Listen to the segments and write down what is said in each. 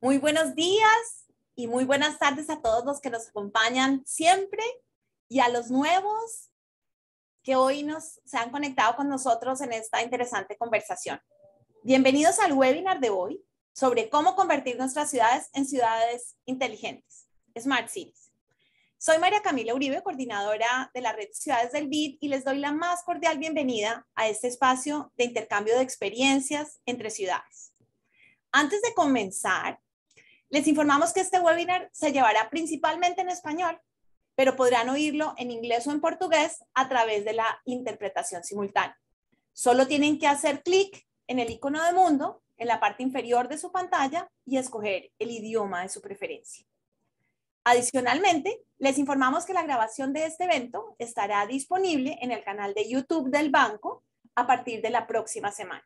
Muy buenos días y muy buenas tardes a todos los que nos acompañan siempre y a los nuevos que hoy se han conectado con nosotros en esta interesante conversación. Bienvenidos al webinar de hoy sobre cómo convertir nuestras ciudades en ciudades inteligentes, Smart Cities. Soy María Camila Uribe, coordinadora de la red Ciudades del BID, y les doy la más cordial bienvenida a este espacio de intercambio de experiencias entre ciudades. Antes de comenzar, les informamos que este webinar se llevará principalmente en español, pero podrán oírlo en inglés o en portugués a través de la interpretación simultánea. Solo tienen que hacer clic en el icono de mundo en la parte inferior de su pantalla y escoger el idioma de su preferencia. Adicionalmente, les informamos que la grabación de este evento estará disponible en el canal de YouTube del banco a partir de la próxima semana.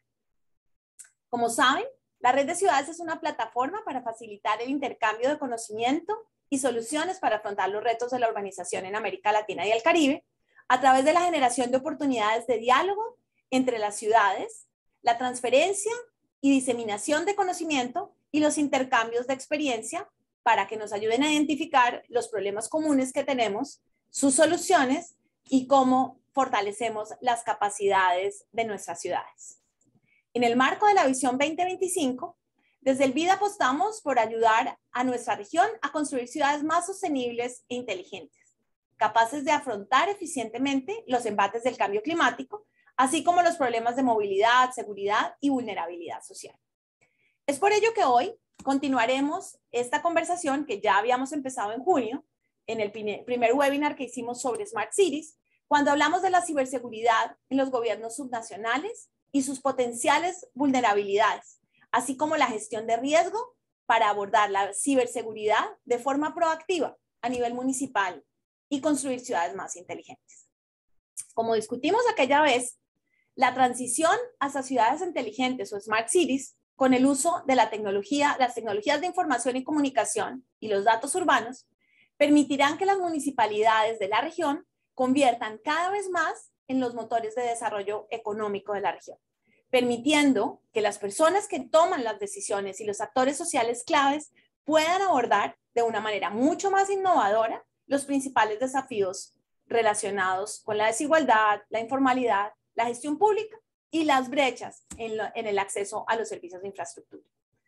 Como saben, la Red de Ciudades es una plataforma para facilitar el intercambio de conocimiento y soluciones para afrontar los retos de la urbanización en América Latina y el Caribe a través de la generación de oportunidades de diálogo entre las ciudades, la transferencia y diseminación de conocimiento y los intercambios de experiencia para que nos ayuden a identificar los problemas comunes que tenemos, sus soluciones y cómo fortalecemos las capacidades de nuestras ciudades. En el marco de la Visión 2025, desde el BID apostamos por ayudar a nuestra región a construir ciudades más sostenibles e inteligentes, capaces de afrontar eficientemente los embates del cambio climático, así como los problemas de movilidad, seguridad y vulnerabilidad social. Es por ello que hoy continuaremos esta conversación que ya habíamos empezado en junio, en el primer webinar que hicimos sobre Smart Cities, cuando hablamos de la ciberseguridad en los gobiernos subnacionales y sus potenciales vulnerabilidades, así como la gestión de riesgo para abordar la ciberseguridad de forma proactiva a nivel municipal y construir ciudades más inteligentes. Como discutimos aquella vez, la transición hacia ciudades inteligentes o Smart Cities con el uso de las tecnologías de información y comunicación y los datos urbanos, permitirán que las municipalidades de la región conviertan cada vez más en los motores de desarrollo económico de la región, permitiendo que las personas que toman las decisiones y los actores sociales claves puedan abordar de una manera mucho más innovadora los principales desafíos relacionados con la desigualdad, la informalidad, la gestión pública y las brechas en el acceso a los servicios de infraestructura.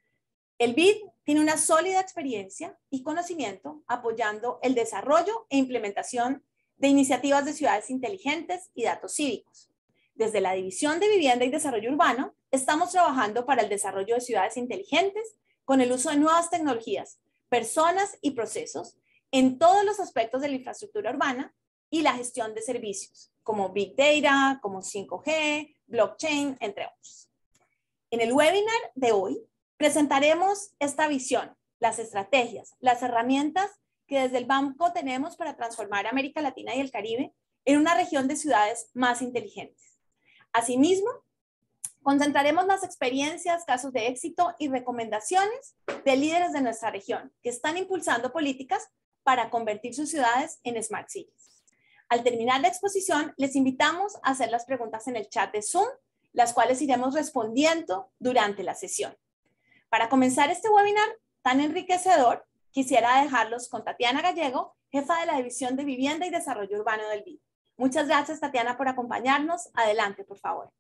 El BID tiene una sólida experiencia y conocimiento apoyando el desarrollo e implementación de iniciativas de ciudades inteligentes y datos cívicos. Desde la División de Vivienda y Desarrollo Urbano, estamos trabajando para el desarrollo de ciudades inteligentes con el uso de nuevas tecnologías, personas y procesos en todos los aspectos de la infraestructura urbana y la gestión de servicios, como Big Data, como 5G, blockchain, entre otros. En el webinar de hoy presentaremos esta visión, las estrategias, las herramientas que desde el banco tenemos para transformar América Latina y el Caribe en una región de ciudades más inteligentes. Asimismo, concentraremos las experiencias, casos de éxito y recomendaciones de líderes de nuestra región que están impulsando políticas para convertir sus ciudades en Smart Cities. Al terminar la exposición, les invitamos a hacer las preguntas en el chat de Zoom, las cuales iremos respondiendo durante la sesión. Para comenzar este webinar tan enriquecedor, quisiera dejarlos con Tatiana Gallego, jefa de la División de Vivienda y Desarrollo Urbano del BID. Muchas gracias, Tatiana, por acompañarnos. Adelante, por favor.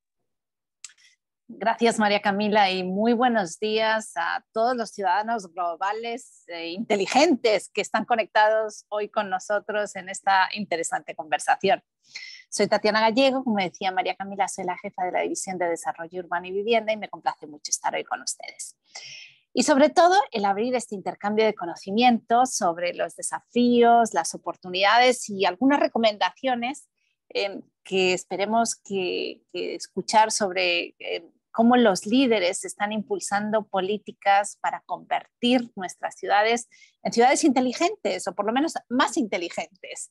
Gracias, María Camila, y muy buenos días a todos los ciudadanos globales inteligentes que están conectados hoy con nosotros en esta interesante conversación. Soy Tatiana Gallego, como decía María Camila, soy la jefa de la División de Desarrollo Urbano y Vivienda y me complace mucho estar hoy con ustedes. Y sobre todo el abrir este intercambio de conocimientos sobre los desafíos, las oportunidades y algunas recomendaciones que esperemos que escuchar sobre cómo los líderes están impulsando políticas para convertir nuestras ciudades en ciudades inteligentes o por lo menos más inteligentes.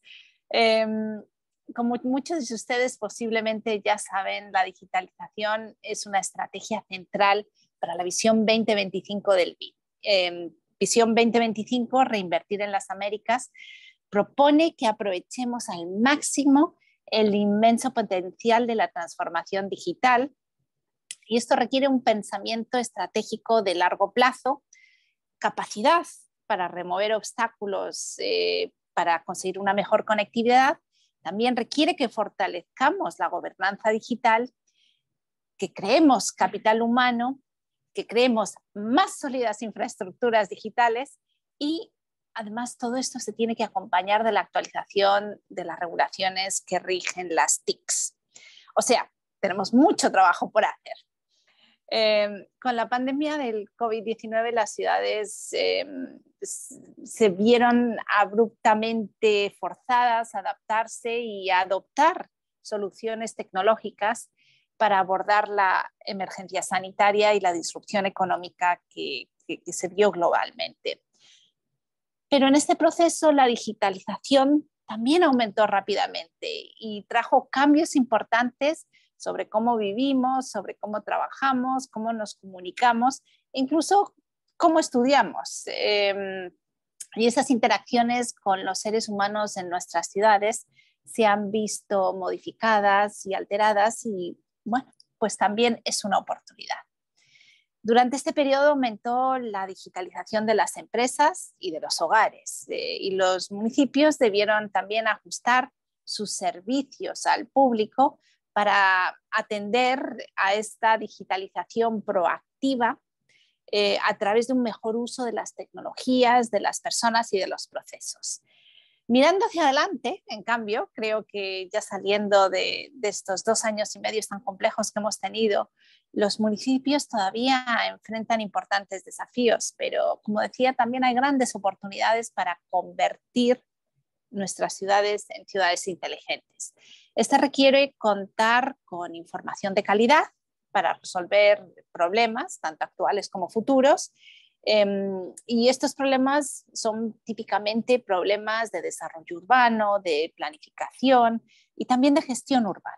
Como muchos de ustedes posiblemente ya saben, la digitalización es una estrategia central para la Visión 2025 del BID. Visión 2025, Reinvertir en las Américas, propone que aprovechemos al máximo el inmenso potencial de la transformación digital, y esto requiere un pensamiento estratégico de largo plazo capacidad para remover obstáculos, para conseguir una mejor conectividad, también requiere que fortalezcamos la gobernanza digital, que creemos capital humano, que creemos más sólidas infraestructuras digitales y además todo esto se tiene que acompañar de la actualización de las regulaciones que rigen las TICs. O sea, tenemos mucho trabajo por hacer. Con la pandemia del COVID-19 las ciudades se vieron abruptamente forzadas a adaptarse y a adoptar soluciones tecnológicas para abordar la emergencia sanitaria y la disrupción económica que se vio globalmente. Pero en este proceso la digitalización también aumentó rápidamente y trajo cambios importantes sobre cómo vivimos, sobre cómo trabajamos, cómo nos comunicamos, e incluso cómo estudiamos. Y esas interacciones con los seres humanos en nuestras ciudades se han visto modificadas y alteradas y, bueno, pues también es una oportunidad. Durante este periodo aumentó la digitalización de las empresas y de los hogares y los municipios debieron también ajustar sus servicios al público para atender a esta digitalización proactiva a través de un mejor uso de las tecnologías, de las personas y de los procesos. Mirando hacia adelante, en cambio, creo que ya saliendo de estos 2 años y medio tan complejos que hemos tenido, los municipios todavía enfrentan importantes desafíos, pero como decía, también hay grandes oportunidades para convertir nuestras ciudades en ciudades inteligentes. Esta requiere contar con información de calidad para resolver problemas, tanto actuales como futuros, y estos problemas son típicamente problemas de desarrollo urbano, de planificación y también de gestión urbana.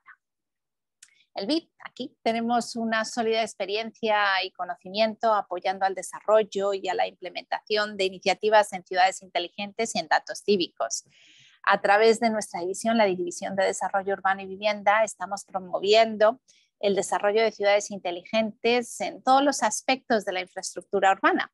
El BID, aquí tenemos una sólida experiencia y conocimiento apoyando al desarrollo y a la implementación de iniciativas en ciudades inteligentes y en datos cívicos. A través de nuestra división, la División de Desarrollo Urbano y Vivienda, estamos promoviendo el desarrollo de ciudades inteligentes en todos los aspectos de la infraestructura urbana,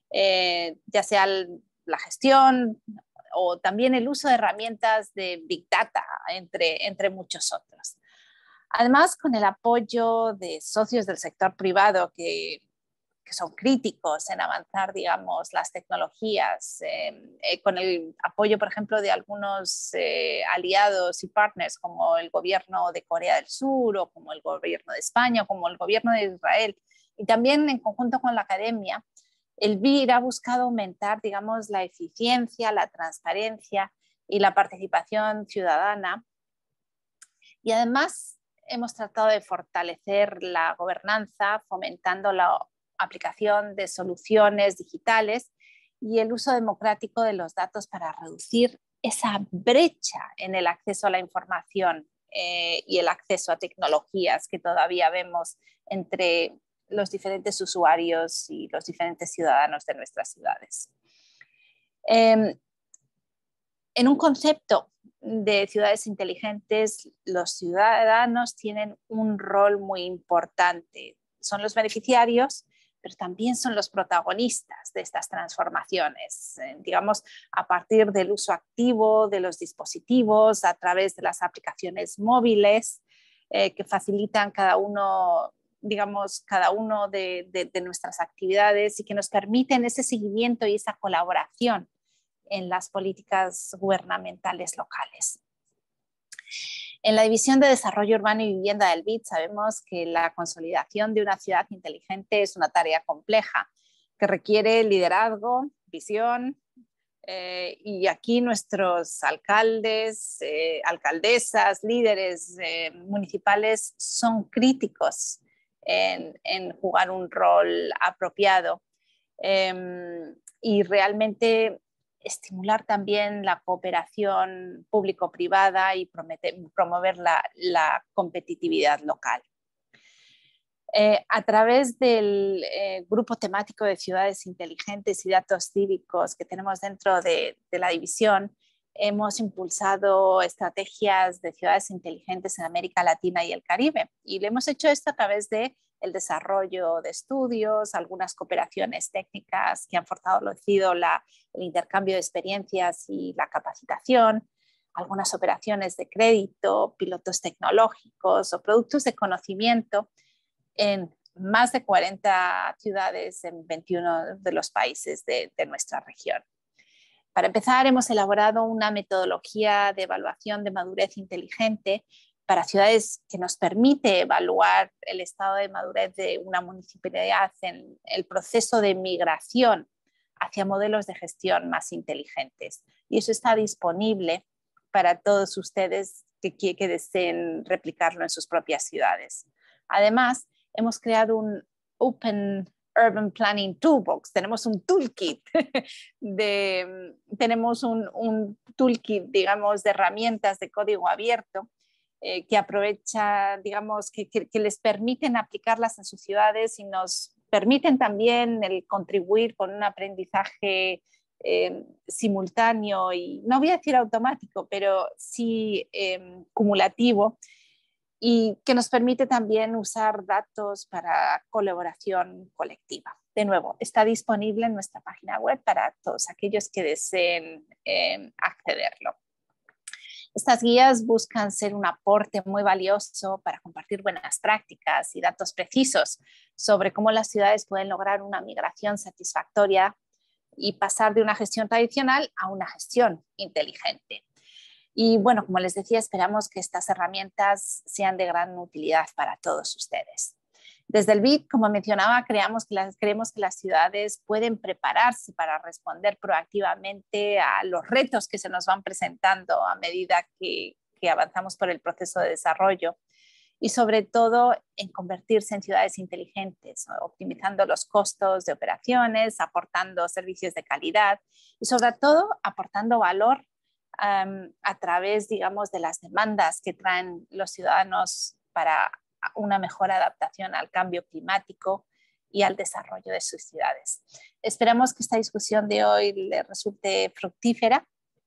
ya sea la gestión o también el uso de herramientas de Big Data, entre muchos otros. Además, con el apoyo de socios del sector privado que son críticos en avanzar, digamos, las tecnologías, con el apoyo, por ejemplo, de algunos aliados y partners como el gobierno de Corea del Sur o como el gobierno de España o como el gobierno de Israel, y también en conjunto con la academia, el BID ha buscado aumentar, digamos, la eficiencia, la transparencia y la participación ciudadana. Y además hemos tratado de fortalecer la gobernanza, fomentando la aplicación de soluciones digitales y el uso democrático de los datos para reducir esa brecha en el acceso a la información y el acceso a tecnologías que todavía vemos entre los diferentes usuarios y los diferentes ciudadanos de nuestras ciudades. En un concepto de ciudades inteligentes, los ciudadanos tienen un rol muy importante. Son los beneficiarios, pero también son los protagonistas de estas transformaciones, digamos, a partir del uso activo de los dispositivos, a través de las aplicaciones móviles que facilitan cada uno de nuestras actividades y que nos permiten ese seguimiento y esa colaboración en las políticas gubernamentales locales. En la División de Desarrollo Urbano y Vivienda del BID sabemos que la consolidación de una ciudad inteligente es una tarea compleja que requiere liderazgo, visión, y aquí nuestros alcaldes, alcaldesas, líderes municipales son críticos en jugar un rol apropiado y realmente estimular también la cooperación público-privada y promover la competitividad local. A través del grupo temático de ciudades inteligentes y datos cívicos que tenemos dentro de la división, hemos impulsado estrategias de ciudades inteligentes en América Latina y el Caribe. Y lo hemos hecho esto a través de el desarrollo de estudios, algunas cooperaciones técnicas que han fortalecido el intercambio de experiencias y la capacitación, algunas operaciones de crédito, pilotos tecnológicos o productos de conocimiento en más de 40 ciudades en 21 de los países de nuestra región. Para empezar, hemos elaborado una metodología de evaluación de madurez inteligente para ciudades que nos permite evaluar el estado de madurez de una municipalidad en el proceso de migración hacia modelos de gestión más inteligentes. Y eso está disponible para todos ustedes que deseen replicarlo en sus propias ciudades. Además, hemos creado un Open Urban Planning Toolbox. Tenemos un toolkit tenemos un toolkit, digamos, de herramientas de código abierto que aprovecha, digamos, que les permiten aplicarlas en sus ciudades y nos permiten también el contribuir con un aprendizaje simultáneo y no voy a decir automático, pero sí cumulativo, y que nos permite también usar datos para colaboración colectiva. De nuevo, está disponible en nuestra página web para todos aquellos que deseen accederlo. Estas guías buscan ser un aporte muy valioso para compartir buenas prácticas y datos precisos sobre cómo las ciudades pueden lograr una migración satisfactoria y pasar de una gestión tradicional a una gestión inteligente. Y bueno, como les decía, esperamos que estas herramientas sean de gran utilidad para todos ustedes. Desde el BID, como mencionaba, creemos que las ciudades pueden prepararse para responder proactivamente a los retos que se nos van presentando a medida que avanzamos por el proceso de desarrollo y sobre todo en convertirse en ciudades inteligentes, optimizando los costos de operaciones, aportando servicios de calidad y sobre todo aportando valor a través, digamos, de las demandas que traen los ciudadanos para una mejor adaptación al cambio climático y al desarrollo de sus ciudades. Esperamos que esta discusión de hoy les resulte fructífera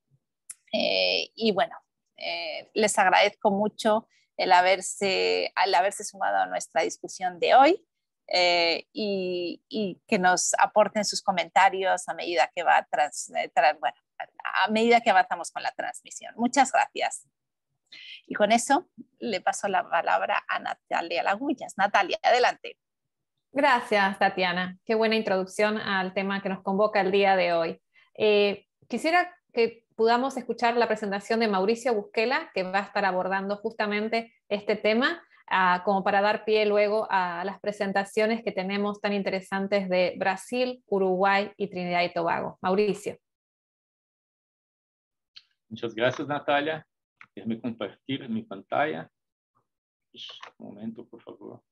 y bueno, les agradezco mucho el haberse sumado a nuestra discusión de hoy y que nos aporten sus comentarios a medida que a medida que avanzamos con la transmisión. Muchas gracias. Y con eso le paso la palabra a Natalia Lagullas. Natalia, adelante. Gracias, Tatiana. Qué buena introducción al tema que nos convoca el día de hoy. Quisiera que podamos escuchar la presentación de Mauricio Busquela, que va a estar abordando justamente este tema, como para dar pie luego a las presentaciones que tenemos tan interesantes de Brasil, Uruguay y Trinidad y Tobago. Mauricio. Muchas gracias, Natalia. Déjame compartir mi pantalla. Un momento, por favor.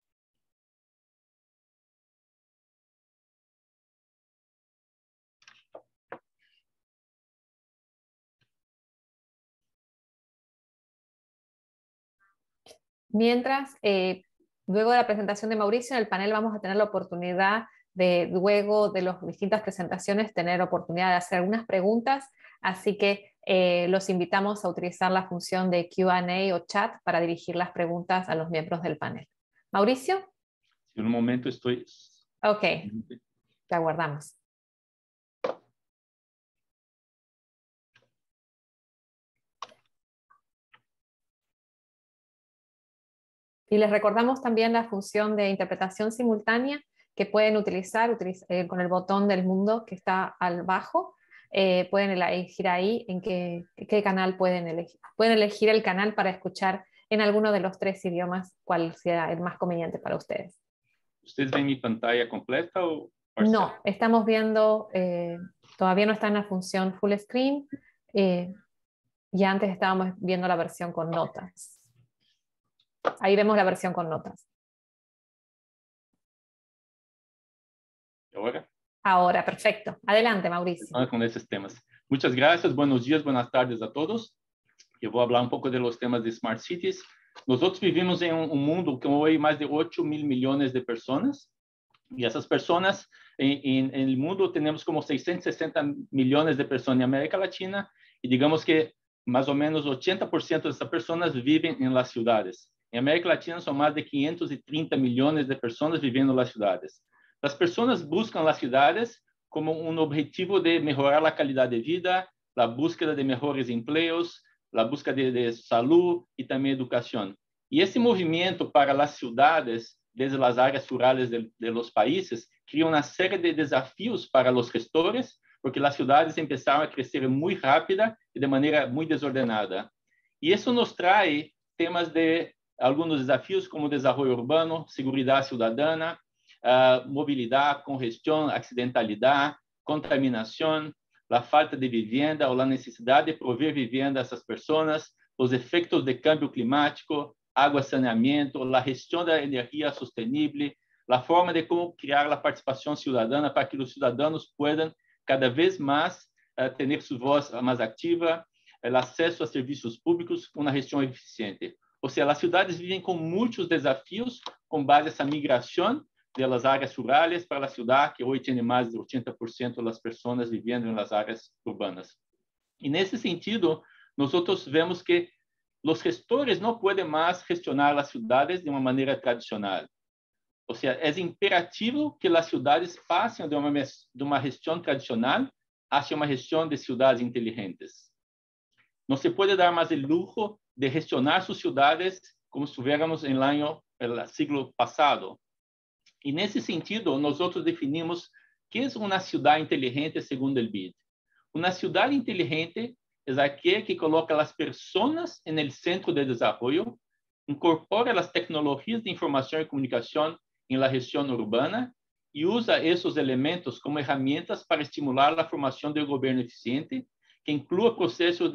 Mientras, luego de la presentación de Mauricio, en el panel vamos a tener la oportunidad de, luego de las distintas presentaciones, tener oportunidad de hacer algunas preguntas, así que los invitamos a utilizar la función de Q&A o chat para dirigir las preguntas a los miembros del panel. Mauricio. En un momento estoy... Ok, te aguardamos. Y les recordamos también la función de interpretación simultánea que pueden utilizar con el botón del mundo que está abajo. Pueden elegir ahí en qué canal pueden elegir. Pueden elegir el canal para escuchar en alguno de los 3 idiomas, cuál sea el más conveniente para ustedes. ¿Ustedes ven mi pantalla completa o parcial? No, estamos viendo, todavía no está en la función full screen, y antes estábamos viendo la versión con notas. Ahí vemos la versión con notas. ¿Ahora? Ahora, perfecto. Adelante, Mauricio. Con esos temas. Muchas gracias, buenos días, buenas tardes a todos. Eu vou falar pouco de los temas de Smart Cities. Nós vivimos em mundo com hoje mais de 8 mil milhões de pessoas. E essas pessoas, em mundo, temos como 660 milhões de pessoas na América Latina. E digamos que mais ou menos 80% dessas pessoas vivem em las ciudades. En América Latina son más de 530 millones de personas viviendo en las ciudades. Las personas buscan las ciudades como un objetivo de mejorar la calidad de vida, la búsqueda de mejores empleos, la búsqueda de salud y también educación. Y ese movimiento para las ciudades, desde las áreas rurales de los países, crea una serie de desafíos para los gestores, porque las ciudades empezaron a crecer muy rápida y de manera muy desordenada. Y eso nos trae temas de algunos desafíos como desarrollo urbano, seguridad ciudadana, movilidad, congestión, accidentalidad, contaminación, la falta de vivienda o la necesidad de proveer vivienda a esas personas, los efectos de cambio climático, agua, saneamiento, la gestión de la energía sostenible, la forma de cómo crear la participación ciudadana para que los ciudadanos puedan cada vez más tener su voz más activa, el acceso a servicios públicos, una gestión eficiente. O sea, las ciudades viven con muchos desafíos con base a esa migración de las áreas rurales para la ciudad, que hoy tiene más de 80% de las personas viviendo en las áreas urbanas. Y en ese sentido, nosotros vemos que los gestores no pueden más gestionar las ciudades de una manera tradicional. O sea, es imperativo que las ciudades pasen de una gestión tradicional hacia una gestión de ciudades inteligentes. No se puede dar más el lujo de gestionar sus ciudades como si estuviéramos en el siglo pasado. Y en ese sentido, nosotros definimos qué es una ciudad inteligente según el BID. Una ciudad inteligente es aquella que coloca a las personas en el centro del desarrollo, incorpora las tecnologías de información y comunicación en la gestión urbana y usa esos elementos como herramientas para estimular la formación del gobierno eficiente, que incluya procesos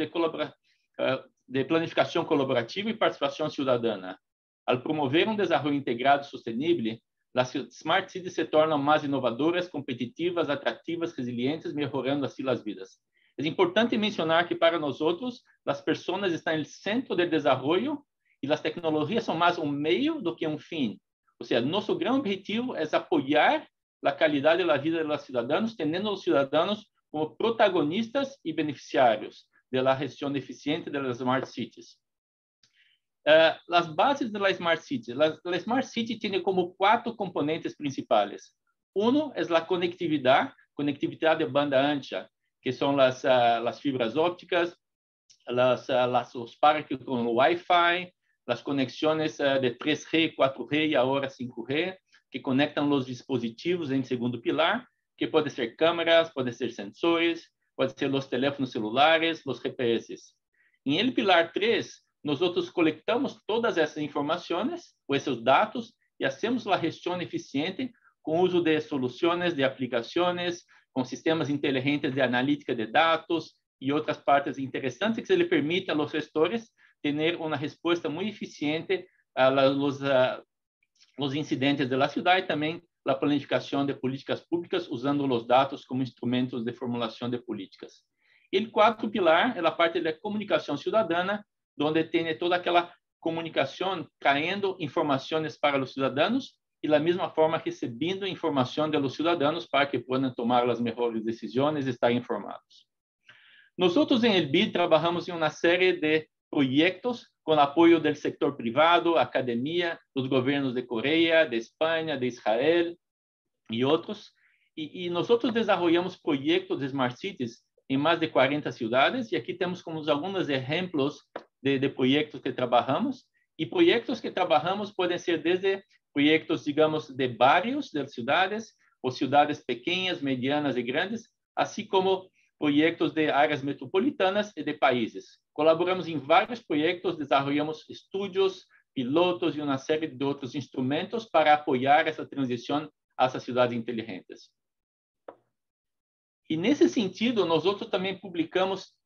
de planificación colaborativa y participación ciudadana. Al promover un desarrollo integrado y sostenible, las Smart Cities se tornan más innovadoras, competitivas, atractivas, resilientes, mejorando así las vidas. Es importante mencionar que para nosotros las personas están en el centro del desarrollo y las tecnologías son más un medio do que un fin. O sea, nuestro gran objetivo es apoyar la calidad de la vida de los ciudadanos, teniendo a los ciudadanos como protagonistas y beneficiarios de la gestión eficiente de las Smart Cities. Las bases de la Smart City. La Smart City tiene como 4 componentes principales. Uno es la conectividad de banda ancha, que son las fibras ópticas, los parques con Wi-Fi, las conexiones de 3G, 4G y ahora 5G, que conectan los dispositivos en segundo pilar, que pueden ser cámaras, pueden ser sensores, pueden ser los teléfonos celulares, los GPS. En el pilar 3, nosotros colectamos todas esas informaciones o esos datos y hacemos la gestión eficiente con uso de soluciones, de aplicaciones, con sistemas inteligentes de analítica de datos y otras partes interesantes que se le permite a los gestores tener una respuesta muy eficiente a los incidentes de la ciudad y también la planificación de políticas públicas usando los datos como instrumentos de formulación de políticas. El 4º pilar es la parte de la comunicación ciudadana, donde tiene toda aquella comunicación trayendo informaciones para los ciudadanos y la misma forma recibiendo información de los ciudadanos para que puedan tomar las mejores decisiones y estar informados. Nosotros en el BID trabajamos en una serie de proyectos con apoyo del sector privado, academia, los gobiernos de Corea, de España, de Israel y otros. Y nosotros desarrollamos proyectos de Smart Cities en más de 40 ciudades y aquí tenemos como algunos ejemplos de proyectos que trabajamos. Y proyectos que trabajamos pueden ser desde proyectos, digamos, de barrios de ciudades o ciudades pequeñas, medianas y grandes, así como proyectos de áreas metropolitanas y de países. Colaboramos en varios proyectos, desarrollamos estudios, pilotos y una serie de otros instrumentos para apoyar esa transición hacia ciudades inteligentes. Y en ese sentido, nosotros también publicamos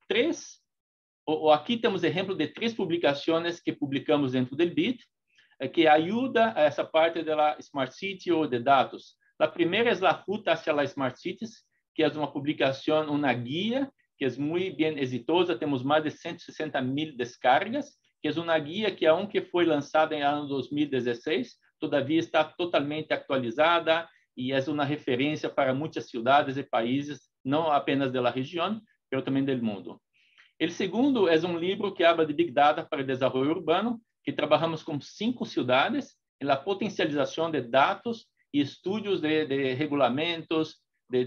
aquí temos ejemplo de 3 publicaciones que publicamos dentro del BID, que ayuda a esa parte de la Smart City o de datos. La primera es la ruta hacia las Smart Cities, que es una publicación, una guía que es muy bien exitosa. Tenemos más de 160.000 descargas, que es una guía que, aunque fue lanzada en el año 2016, todavía está totalmente actualizada y es una referencia para muchas ciudades y países, no apenas de la región, pero también del mundo. El segundo es un libro que habla de Big Data para el desarrollo urbano, que trabajamos con 5 ciudades en la potencialización de datos y estudios de regulamentos,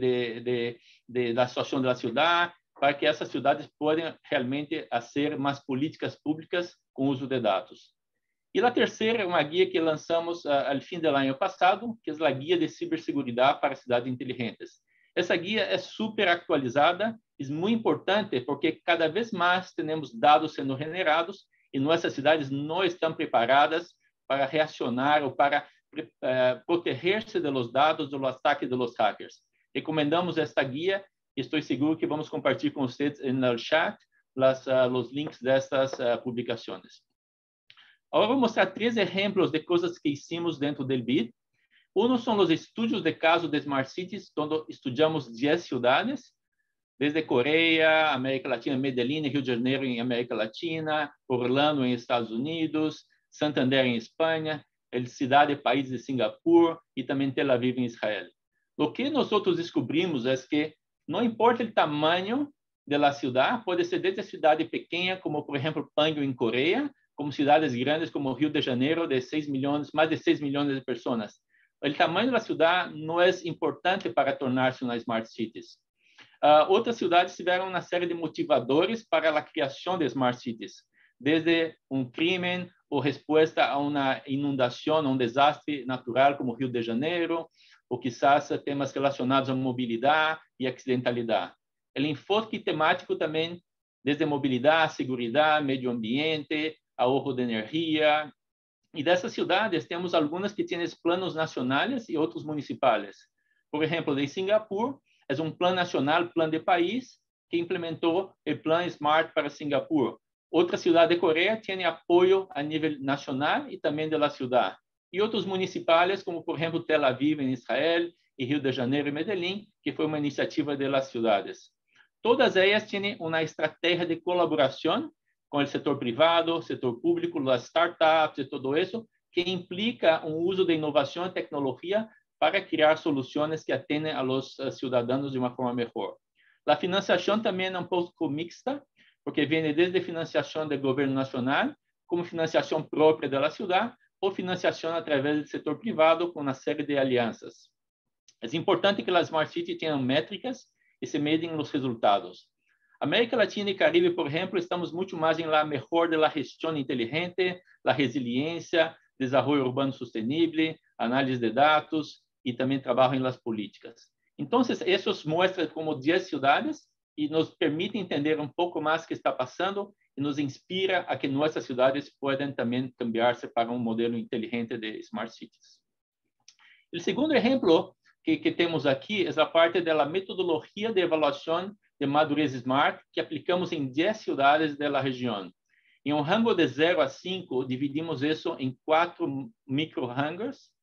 de la situación de la ciudad, para que essas ciudades puedan realmente hacer más políticas públicas con uso de datos. Y la tercera, una guía que lanzamos al fin del año pasado, que es la guía de ciberseguridad para ciudades inteligentes. Essa guia é super actualizada, é muito importante porque cada vez mais temos dados sendo generados e nossas cidades não estão preparadas para reaccionar ou para proteger-se dos dados dos ataques dos hackers. Recomendamos esta guia e estou seguro que vamos compartilhar com vocês no chat os links destas publicações. Agora vou mostrar 3 exemplos de coisas que hicimos dentro do BID. Uno são os estudos de caso de Smart Cities, onde estudamos 10 cidades, desde Coreia, América Latina, Medellín, Rio de Janeiro em América Latina, Orlando em Estados Unidos, Santander em Espanha, cidade e país de Singapur e também Tel Aviv em Israel. O que nós descobrimos é que não importa o tamanho da cidade, pode ser desde cidade pequena, como por exemplo Pangyo em Coreia, como cidades grandes como Rio de Janeiro, de 6 milhões, mais de 6 milhões de pessoas. O tamanho da cidade não é importante para tornar-se uma Smart Cities. Outras cidades tiveram uma série de motivadores para a criação de Smart Cities, desde crime ou resposta a uma inundação, a desastre natural como Rio de Janeiro, ou quizás temas relacionados à mobilidade e acidentalidade. O enfoque temático também, desde mobilidade, segurança, meio ambiente, ahorro de energia. E dessas cidades, temos algumas que têm planos nacionais e outros municipais. Por exemplo, de Singapur, é plano nacional, plano de país, que implementou o plano Smart para Singapur. Outra cidade de Coreia tem apoio a nível nacional e também da cidade. E outros municipais, como, por exemplo, Tel Aviv, em Israel, e Rio de Janeiro e Medellín, que foi uma iniciativa das cidades. Todas elas têm uma estratégia de colaboração com o setor privado, setor público, as startups e tudo isso, que implica uso de inovação e tecnologia para criar soluções que atendem aos cidadãos de uma forma melhor. A financiação também é pouco mixta, porque vem desde financiação do governo nacional, como financiação própria da cidade, ou financiação através do setor privado com uma série de alianças. É importante que a Smart City tenha métricas e se medem os resultados. América Latina e Caribe, por exemplo, estamos muito mais em la mejor de la gestión inteligente, la resiliência, desarrollo urbano sostenible, análise de dados e também trabalho em las políticas. Então, esses mostram como 10 cidades e nos permitem entender pouco mais o que está passando e nos inspira a que nossas cidades possam também cambiar-se para modelo inteligente de Smart Cities. O segundo exemplo que temos aqui é a parte da metodologia de avaliação de madurez Smart, que aplicamos em 10 cidades da região. Em rango de 0 a 5, dividimos isso em 4 micro-rangos,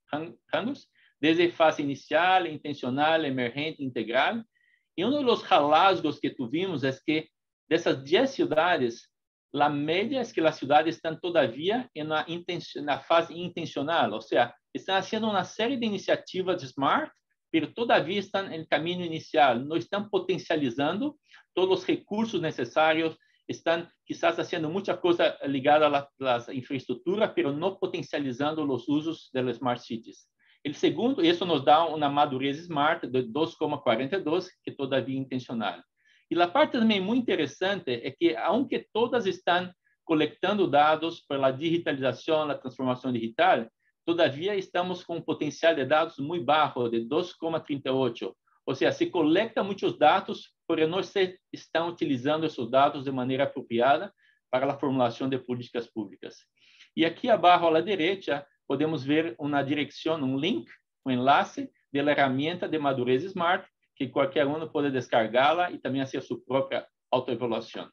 desde fase inicial, intencional, emergente, integral. E dos hallazgos que tuvimos é que dessas 10 cidades, a média é que as cidades estão todavia na fase intencional, ou seja, estão fazendo uma série de iniciativas Smart, mas todavia estão no caminho inicial, não estão potencializando todos os recursos necessários, estão quizás fazendo muita coisa ligada à infraestrutura, mas não potencializando os usos das Smart Cities. O segundo, isso nos dá uma madurez Smart de 2,42, que todavia é intencional. E a parte também muito interessante é que, aunque todas estão coletando dados pela digitalização, a transformação digital, todavia estamos com um potencial de dados muito baixo, de 2,38. Ou seja, se coleta muitos dados, porém não se estão utilizando esses dados de maneira apropriada para a formulação de políticas públicas. E aqui abaixo à direita, podemos ver uma direção, link, enlace da ferramenta de madurez Smart, que qualquer um pode descargá-la e também fazer sua própria autoevaluação.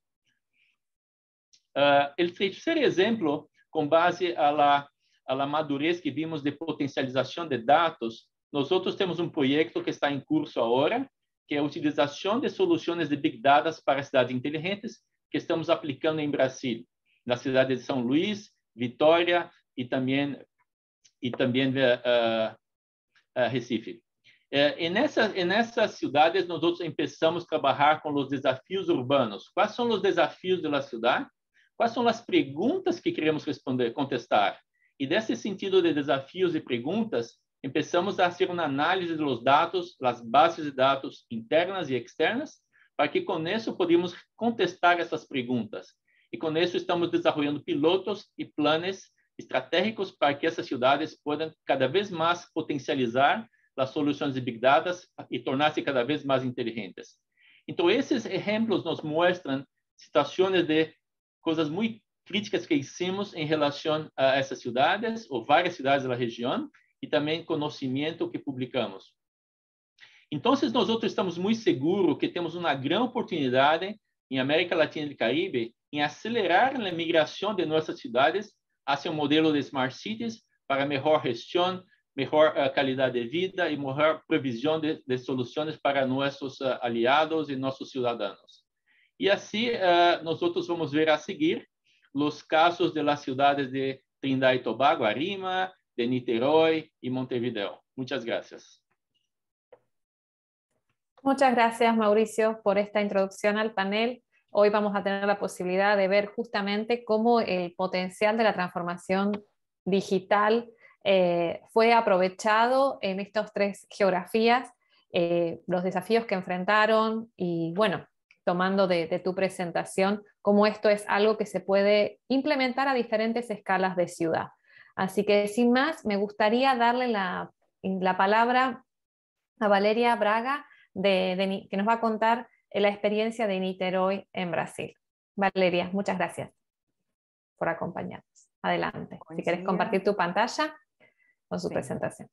O terceiro exemplo, com base a madurez que vimos de potencialização de dados, nós temos um projeto que está em curso agora, que é a utilização de soluções de Big Data para cidades inteligentes, que estamos aplicando em Brasil, na cidade de São Luís, Vitória e também Recife. E nessas cidades, nós começamos a trabalhar com os desafios urbanos. Quais são os desafios da cidade? quais são as perguntas que queremos responder, contestar. E desse sentido de desafios e perguntas, começamos a fazer uma análise dos dados, das bases de dados internas e externas, para que com isso podemos contestar essas perguntas. E com isso estamos desenvolvendo pilotos e planos estratégicos para que essas cidades possam cada vez mais potencializar as soluções de Big Data e tornar-se cada vez mais inteligentes. Então, esses exemplos nos mostram situações de coisas muito críticas que hicimos em relação a essas cidades, ou várias cidades da região, e também conhecimento que publicamos. Então, nós outros estamos muito seguros que temos uma grande oportunidade em América Latina e Caribe em acelerar a migração de nossas cidades hacia um modelo de Smart Cities para melhor gestão, melhor qualidade de vida e melhor previsão de soluções para nossos aliados e nossos cidadãos. E assim, nós outros vamos ver a seguir os casos de las cidades de Trindade e Tobago, Arima, de Niterói y Montevideo. Muchas gracias. Muchas gracias, Mauricio, por esta introducción al panel. Hoy vamos a tener la posibilidad de ver justamente cómo el potencial de la transformación digital fue aprovechado en estas tres geografías, los desafíos que enfrentaron y, bueno, tomando de tu presentación, cómo esto es algo que se puede implementar a diferentes escalas de ciudad. Así que, sin más, me gustaría darle la palabra a Valeria Braga, que nos va a contar la experiencia de Niterói en Brasil. Valeria, muchas gracias por acompañarnos. Adelante. Si quieres compartir tu pantalla con su presentación.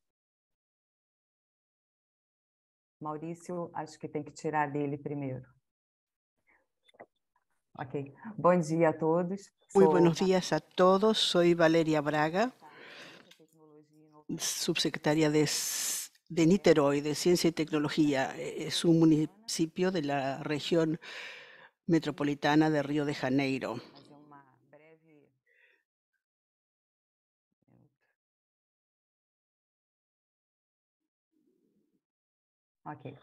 Maurício, acho que tem que tirar dele primeiro. Ok. Bom dia a todos. Muy buenos días a todos. Soy Valeria Braga, subsecretaria de Niterói, de Ciencia y Tecnología. Es un municipio de la región metropolitana de Río de Janeiro. Ok.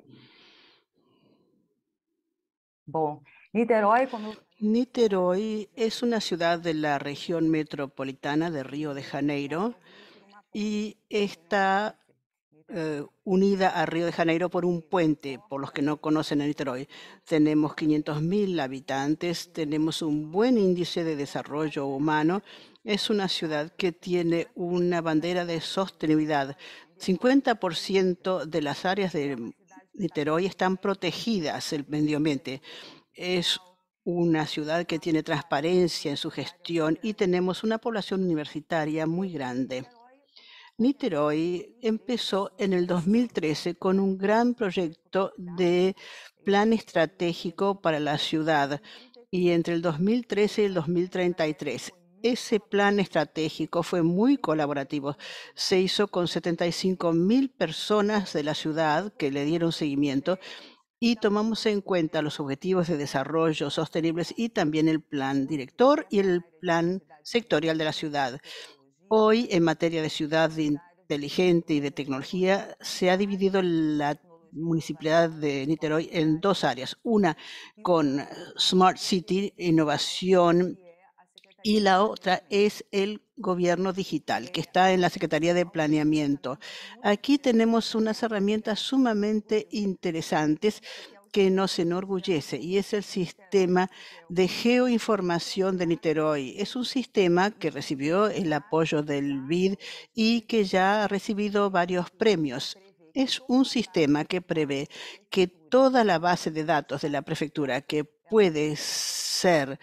Bom, Niterói, como... Niterói es una ciudad de la región metropolitana de Río de Janeiro y está unida a Río de Janeiro por un puente, por los que no conocen a Niterói. Tenemos 500.000 habitantes, tenemos un buen índice de desarrollo humano. Es una ciudad que tiene una bandera de sostenibilidad. 50% de las áreas de Niterói están protegidas el medio ambiente. Es una ciudad que tiene transparencia en su gestión y tenemos una población universitaria muy grande. Niterói empezó en el 2013 con un gran proyecto de plan estratégico para la ciudad y entre el 2013 y el 2033. Ese plan estratégico fue muy colaborativo. Se hizo con 75.000 personas de la ciudad que le dieron seguimiento y tomamos en cuenta los objetivos de desarrollo sostenibles y también el plan director y el plan sectorial de la ciudad. Hoy, en materia de ciudad inteligente y de tecnología, se ha dividido la municipalidad de Niterói en dos áreas. Una con Smart City, innovación, y la otra es el gobierno digital, que está en la Secretaría de Planeamiento. Aquí tenemos unas herramientas sumamente interesantes que nos enorgullece, y es el sistema de geoinformación de Niterói. Es un sistema que recibió el apoyo del BID y que ya ha recibido varios premios. Es un sistema que prevé que toda la base de datos de la prefectura que puede ser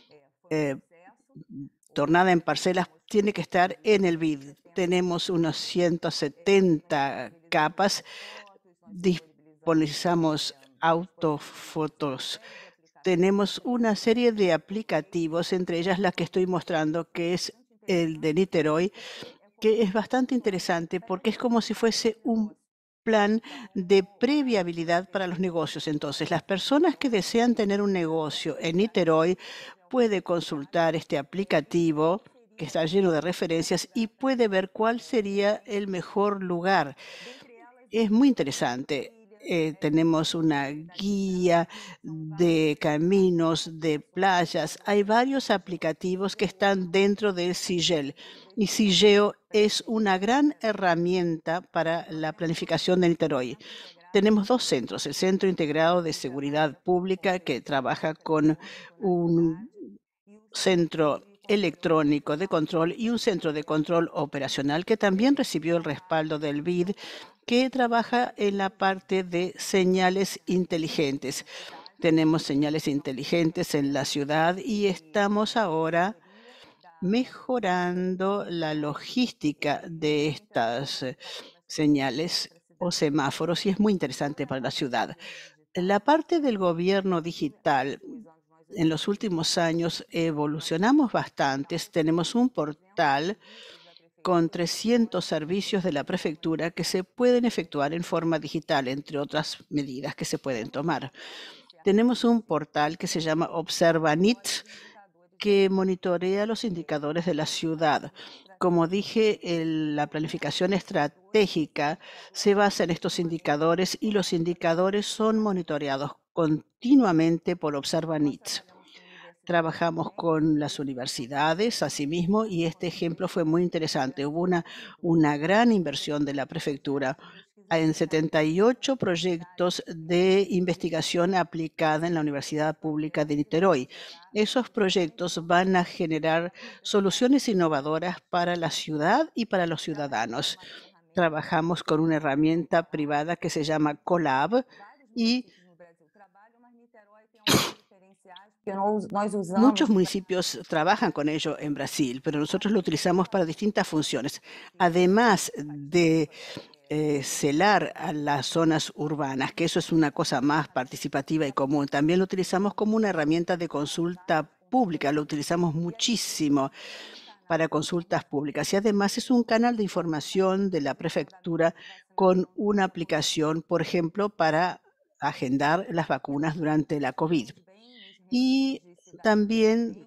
tornada en parcelas tiene que estar en el BID. Tenemos unos 170 capas, disponibilizamos autofotos. Tenemos una serie de aplicativos, entre ellas la que estoy mostrando, que es el de Niterói, que es bastante interesante porque es como si fuese un plan de previabilidad para los negocios. Entonces, las personas que desean tener un negocio en Niterói puede consultar este aplicativo que está lleno de referencias y puede ver cuál sería el mejor lugar. Es muy interesante. tenemos una guía de caminos, de playas. Hay varios aplicativos que están dentro del Sigel. Y Sigeo es una gran herramienta para la planificación de Niterói. Tenemos dos centros, el Centro Integrado de Seguridad Pública, que trabaja con un centro electrónico de control y un centro de control operacional que también recibió el respaldo del BID, que trabaja en la parte de señales inteligentes. Tenemos señales inteligentes en la ciudad y estamos ahora mejorando la logística de estas señales o semáforos y es muy interesante para la ciudad. La parte del gobierno digital, en los últimos años evolucionamos bastante. Tenemos un portal con 300 servicios de la prefectura que se pueden efectuar en forma digital, entre otras medidas que se pueden tomar. Tenemos un portal que se llama Observanit, que monitorea los indicadores de la ciudad. Como dije, la planificación estratégica se basa en estos indicadores y los indicadores son monitoreados continuamente por Observanit. Trabajamos con las universidades, asimismo, y este ejemplo fue muy interesante. Hubo una gran inversión de la prefectura en 78 proyectos de investigación aplicada en la Universidad Pública de Niterói. Esos proyectos van a generar soluciones innovadoras para la ciudad y para los ciudadanos. Trabajamos con una herramienta privada que se llama Colab y muchos municipios trabajan con ello en Brasil, pero nosotros lo utilizamos para distintas funciones. Además de celar a las zonas urbanas, que eso es una cosa más participativa y común, también lo utilizamos como una herramienta de consulta pública, lo utilizamos muchísimo para consultas públicas y además es un canal de información de la prefectura con una aplicación, por ejemplo, para agendar las vacunas durante la COVID. Y también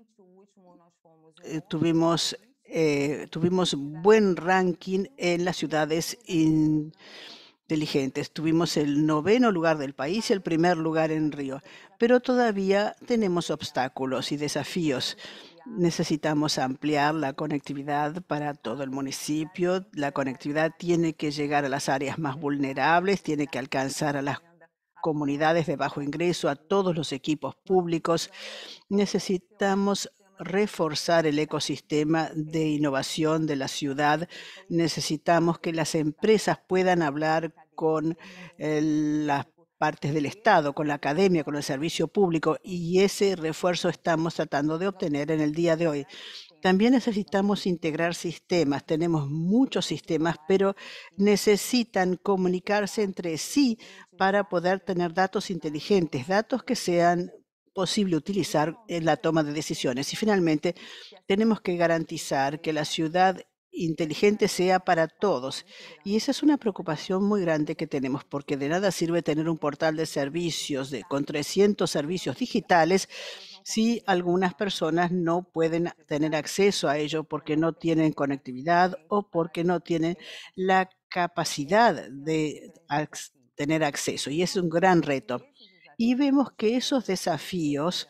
tuvimos buen ranking en las ciudades inteligentes. Tuvimos el 9º lugar del país y el primer lugar en Río. Pero todavía tenemos obstáculos y desafíos. Necesitamos ampliar la conectividad para todo el municipio. La conectividad tiene que llegar a las áreas más vulnerables, tiene que alcanzar a las comunidades de bajo ingreso, a todos los equipos públicos. Necesitamos reforzar el ecosistema de innovación de la ciudad. Necesitamos que las empresas puedan hablar con las partes del Estado, con la academia, con el servicio público, y ese refuerzo estamos tratando de obtener en el día de hoy. También necesitamos integrar sistemas. Tenemos muchos sistemas, pero necesitan comunicarse entre sí para poder tener datos inteligentes, datos que sean posible utilizar en la toma de decisiones. Y finalmente, tenemos que garantizar que la ciudad inteligente sea para todos. Y esa es una preocupación muy grande que tenemos, porque de nada sirve tener un portal de servicios con 300 servicios digitales si algunas personas no pueden tener acceso a ello porque no tienen conectividad o porque no tienen la capacidad de tener acceso. Y es un gran reto. Y vemos que esos desafíos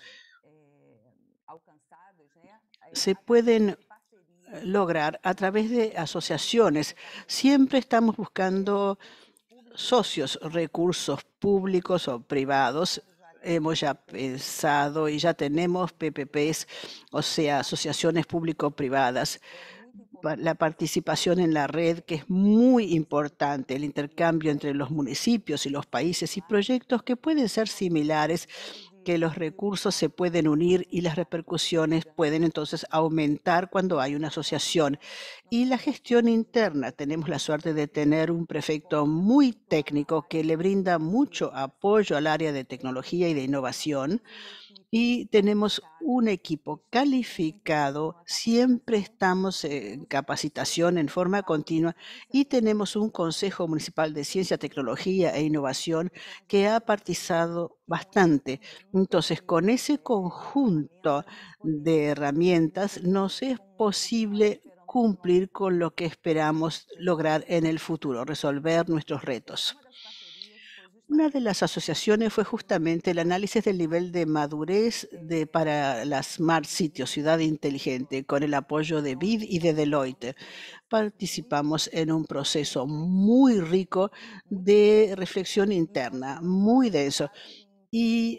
se pueden lograr a través de asociaciones. Siempre estamos buscando socios, recursos públicos o privados. Hemos ya pensado y ya tenemos PPPs, o sea, asociaciones público-privadas. La participación en la red, que es muy importante, el intercambio entre los municipios y los países y proyectos que pueden ser similares, que los recursos se pueden unir y las repercusiones pueden entonces aumentar cuando hay una asociación. Y la gestión interna, tenemos la suerte de tener un prefecto muy técnico que le brinda mucho apoyo al área de tecnología y de innovación. Y tenemos un equipo calificado, siempre estamos en capacitación en forma continua y tenemos un Consejo Municipal de Ciencia, Tecnología e Innovación que ha participado bastante. Entonces, con ese conjunto de herramientas nos es posible cumplir con lo que esperamos lograr en el futuro, resolver nuestros retos. Una de las asociaciones fue justamente el análisis del nivel de madurez para la Smart City o ciudad inteligente, con el apoyo de BID y de Deloitte. Participamos en un proceso muy rico de reflexión interna, muy denso, y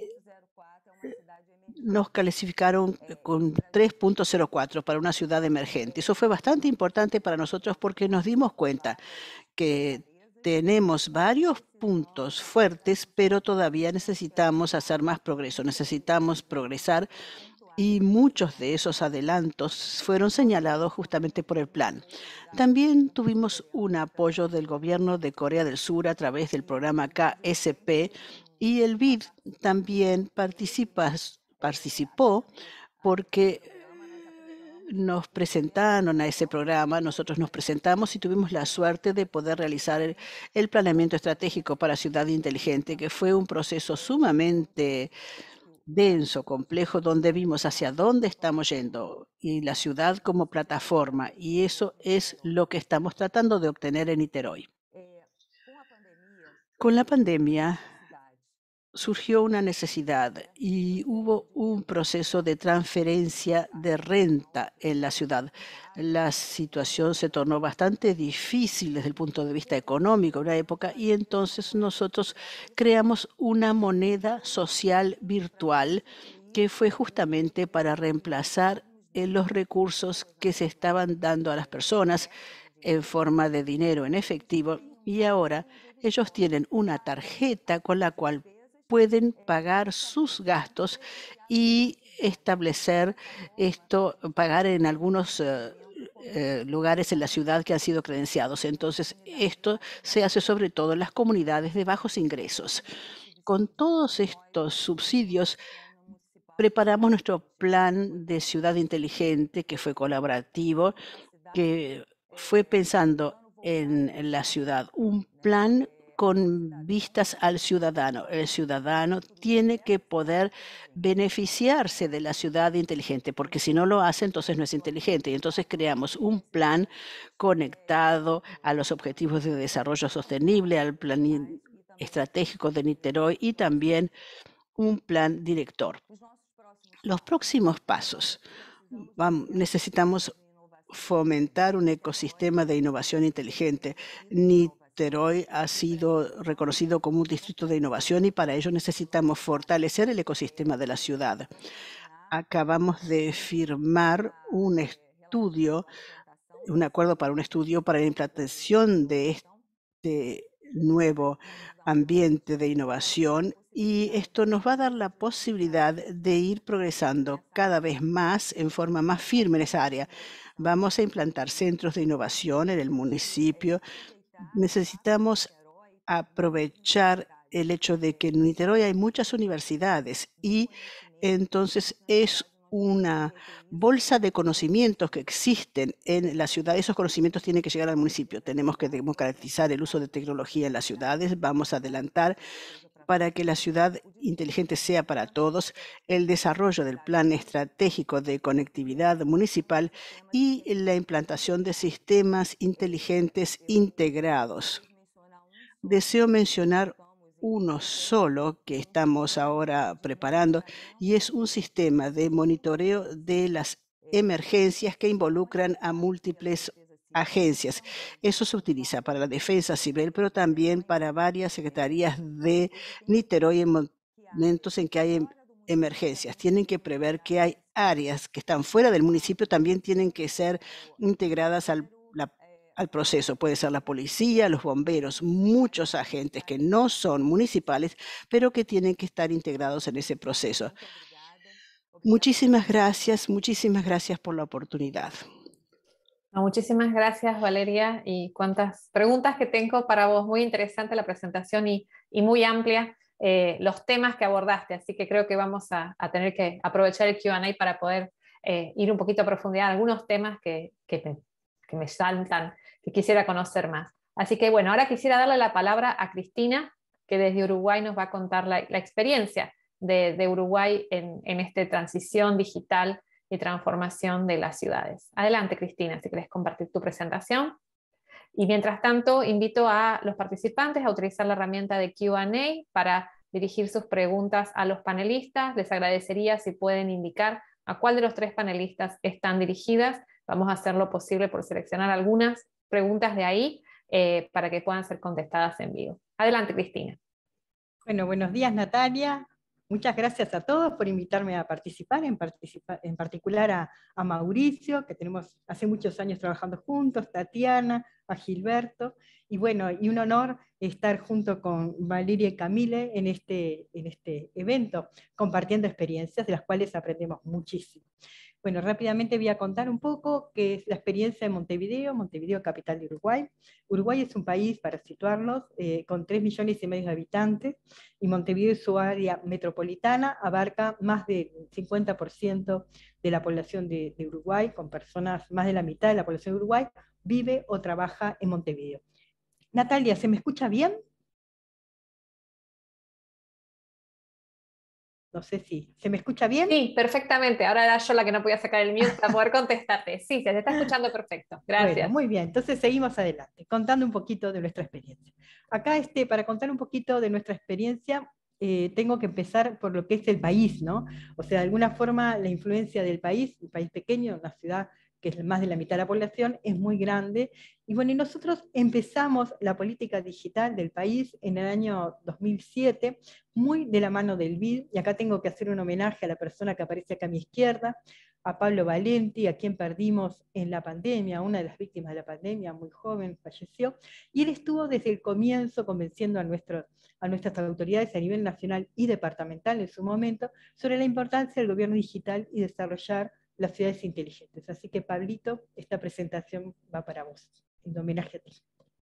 nos calificaron con 3.04 para una ciudad emergente. Eso fue bastante importante para nosotros porque nos dimos cuenta que tenemos varios puntos fuertes, pero todavía necesitamos hacer más progreso, necesitamos progresar, y muchos de esos adelantos fueron señalados justamente por el plan. También tuvimos un apoyo del gobierno de Corea del Sur a través del programa KSP, y el BID también participó porque nos presentaron a ese programa, nosotros nos presentamos y tuvimos la suerte de poder realizar el planeamiento estratégico para Ciudad Inteligente, que fue un proceso sumamente denso, complejo, donde vimos hacia dónde estamos yendo y la ciudad como plataforma, y eso es lo que estamos tratando de obtener en Niterói. Con la pandemia surgió una necesidad y hubo un proceso de transferencia de renta en la ciudad. La situación se tornó bastante difícil desde el punto de vista económico en una época, y entonces nosotros creamos una moneda social virtual que fue justamente para reemplazar los recursos que se estaban dando a las personas en forma de dinero en efectivo, y ahora ellos tienen una tarjeta con la cual pueden pagar sus gastos y establecer esto, pagar en algunos lugares en la ciudad que han sido credenciados. Entonces, esto se hace sobre todo en las comunidades de bajos ingresos. Con todos estos subsidios, preparamos nuestro plan de ciudad inteligente, que fue colaborativo, que fue pensando en la ciudad, un plan con vistas al ciudadano. El ciudadano tiene que poder beneficiarse de la ciudad inteligente, porque si no lo hace, entonces no es inteligente. Y entonces creamos un plan conectado a los objetivos de desarrollo sostenible, al plan estratégico de Niterói, y también un plan director. Los próximos pasos. Necesitamos fomentar un ecosistema de innovación inteligente. Niterói ha sido reconocido como un distrito de innovación, y para ello necesitamos fortalecer el ecosistema de la ciudad. Acabamos de firmar un acuerdo para un estudio para la implantación de este nuevo ambiente de innovación, y esto nos va a dar la posibilidad de ir progresando cada vez más en forma más firme en esa área. Vamos a implantar centros de innovación en el municipio. Necesitamos aprovechar el hecho de que en Niterói hay muchas universidades, y entonces es una bolsa de conocimientos que existen en la ciudad. Esos conocimientos tienen que llegar al municipio. Tenemos que democratizar el uso de tecnología en las ciudades. Vamos a adelantar para que la ciudad inteligente sea para todos, el desarrollo del plan estratégico de conectividad municipal y la implantación de sistemas inteligentes integrados. Deseo mencionar uno solo que estamos ahora preparando, y es un sistema de monitoreo de las emergencias que involucran a múltiples agencias. Eso se utiliza para la defensa civil, pero también para varias secretarías de Niterói en momentos en que hay emergencias. Tienen que prever que hay áreas que están fuera del municipio, también tienen que ser integradas al proceso. Puede ser la policía, los bomberos, muchos agentes que no son municipales, pero que tienen que estar integrados en ese proceso. Muchísimas gracias por la oportunidad. Muchísimas gracias, Valeria, y cuántas preguntas que tengo para vos. Muy interesante la presentación y muy amplia los temas que abordaste, así que creo que vamos a tener que aprovechar el Q&A para poder ir un poquito a profundidad en algunos temas que me saltan, que quisiera conocer más. Así que bueno, ahora quisiera darle la palabra a Cristina, que desde Uruguay nos va a contar la experiencia de Uruguay en esta transición digital y transformación de las ciudades. Adelante, Cristina, si querés compartir tu presentación. Y mientras tanto, invito a los participantes a utilizar la herramienta de Q&A para dirigir sus preguntas a los panelistas. Les agradecería si pueden indicar a cuál de los 3 panelistas están dirigidas. Vamos a hacer lo posible por seleccionar algunas preguntas de ahí para que puedan ser contestadas en vivo. Adelante, Cristina. Bueno, buenos días, Natalia. Muchas gracias a todos por invitarme a participar, en particular a Mauricio, que tenemos hace muchos años trabajando juntos, Tatiana, a Gilberto, y bueno, y un honor estar junto con Valeria y Camille en este evento, compartiendo experiencias de las cuales aprendemos muchísimo. Bueno, rápidamente voy a contar un poco qué es la experiencia de Montevideo, capital de Uruguay. Uruguay es un país, para situarnos, con 3,5 millones de habitantes, y Montevideo, su área metropolitana, abarca más del 50% de la población de Uruguay, con personas, más de la mitad de la población de Uruguay, vive o trabaja en Montevideo. Natalia, ¿se me escucha bien? No sé si, ¿se me escucha bien? Sí, perfectamente. Ahora era yo la que no podía sacar el mute para poder contestarte. Sí, se te está escuchando perfecto. Gracias. Bueno, muy bien. Entonces seguimos adelante, contando un poquito de nuestra experiencia. Acá, para contar un poquito de nuestra experiencia, tengo que empezar por lo que es el país, ¿no? O sea, de alguna forma la influencia del país, un país pequeño, una ciudad que es más de la mitad de la población, es muy grande. Y bueno, y nosotros empezamos la política digital del país en el año 2007, muy de la mano del BID, y acá tengo que hacer un homenaje a la persona que aparece acá a mi izquierda, a Pablo Valenti, a quien perdimos en la pandemia, una de las víctimas de la pandemia, muy joven, falleció, y él estuvo desde el comienzo convenciendo a nuestras autoridades a nivel nacional y departamental en su momento, sobre la importancia del gobierno digital y desarrollar las ciudades inteligentes. Así que, Pablito, esta presentación va para vos, en homenaje a ti.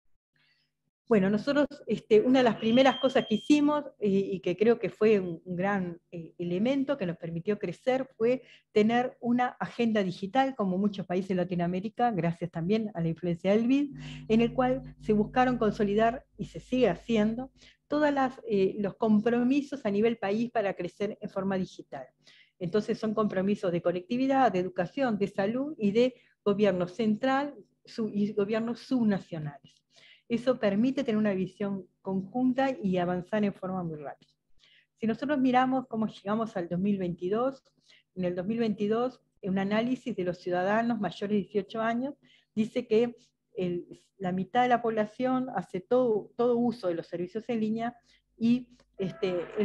Bueno, nosotros, una de las primeras cosas que hicimos, y que creo que fue un gran elemento que nos permitió crecer, fue tener una agenda digital, como muchos países de Latinoamérica, gracias también a la influencia del BID, en el cual se buscaron consolidar, y se sigue haciendo, todos los compromisos a nivel país para crecer en forma digital. Entonces son compromisos de conectividad, de educación, de salud y de gobierno central y gobiernos subnacionales. Eso permite tener una visión conjunta y avanzar en forma muy rápida. Si nosotros miramos cómo llegamos al 2022, en el 2022, un análisis de los ciudadanos mayores de 18 años dice que la mitad de la población hace todo uso de los servicios en línea, y el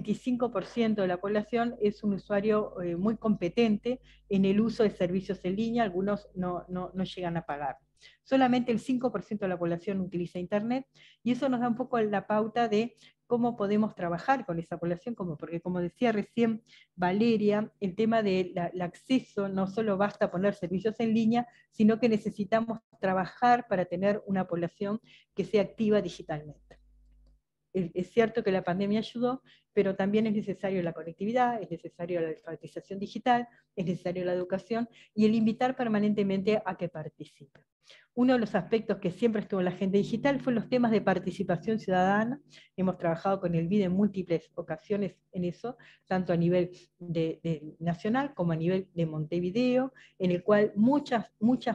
75% de la población es un usuario muy competente en el uso de servicios en línea, algunos no llegan a pagar. Solamente el 5% de la población utiliza Internet, y eso nos da un poco la pauta de cómo podemos trabajar con esa población, porque como decía recién Valeria, el tema del acceso no solo basta poner servicios en línea, sino que necesitamos trabajar para tener una población que sea activa digitalmente. Es cierto que la pandemia ayudó, pero también es necesario la conectividad, es necesario la alfabetización digital, es necesario la educación, y el invitar permanentemente a que participen. Uno de los aspectos que siempre estuvo en la agenda digital fue los temas de participación ciudadana. Hemos trabajado con el BID en múltiples ocasiones en eso, tanto a nivel nacional como a nivel de Montevideo, en el cual muchas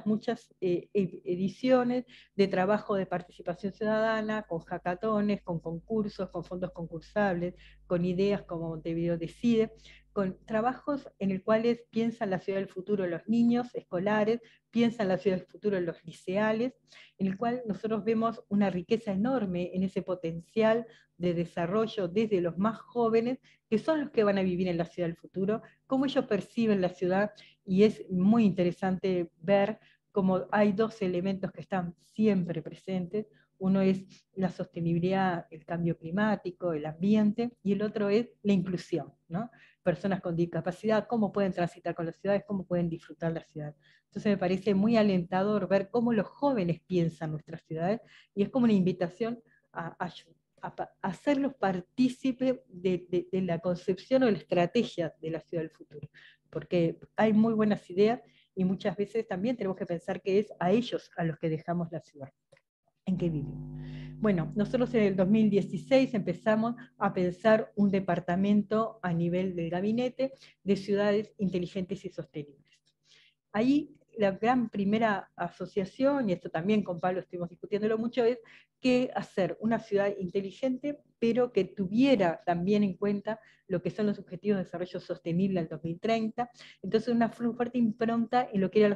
ediciones de trabajo de participación ciudadana, con hackatones, con concursos, con fondos concursables, con ideas como Montevideo Decide, con trabajos en el cuales piensan la ciudad del futuro los niños escolares, piensan la ciudad del futuro los liceales, en el cual nosotros vemos una riqueza enorme en ese potencial de desarrollo desde los más jóvenes, que son los que van a vivir en la ciudad del futuro, cómo ellos perciben la ciudad, y es muy interesante ver cómo hay dos elementos que están siempre presentes. Uno es la sostenibilidad, el cambio climático, el ambiente, y el otro es la inclusión, ¿no? Personas con discapacidad, cómo pueden transitar con las ciudades, cómo pueden disfrutar la ciudad. Entonces me parece muy alentador ver cómo los jóvenes piensan nuestras ciudades, y es como una invitación a hacerlos partícipes de la concepción o la estrategia de la ciudad del futuro, porque hay muy buenas ideas, y muchas veces también tenemos que pensar que es a ellos a los que dejamos la ciudad en que vivimos. Bueno, nosotros en el 2016 empezamos a pensar un departamento a nivel del gabinete de ciudades inteligentes y sostenibles. Ahí la gran primera asociación, y esto también con Pablo estuvimos discutiéndolo mucho, es que hacer una ciudad inteligente, pero que tuviera también en cuenta lo que son los objetivos de desarrollo sostenible al 2030. Entonces una fuerte impronta en lo que era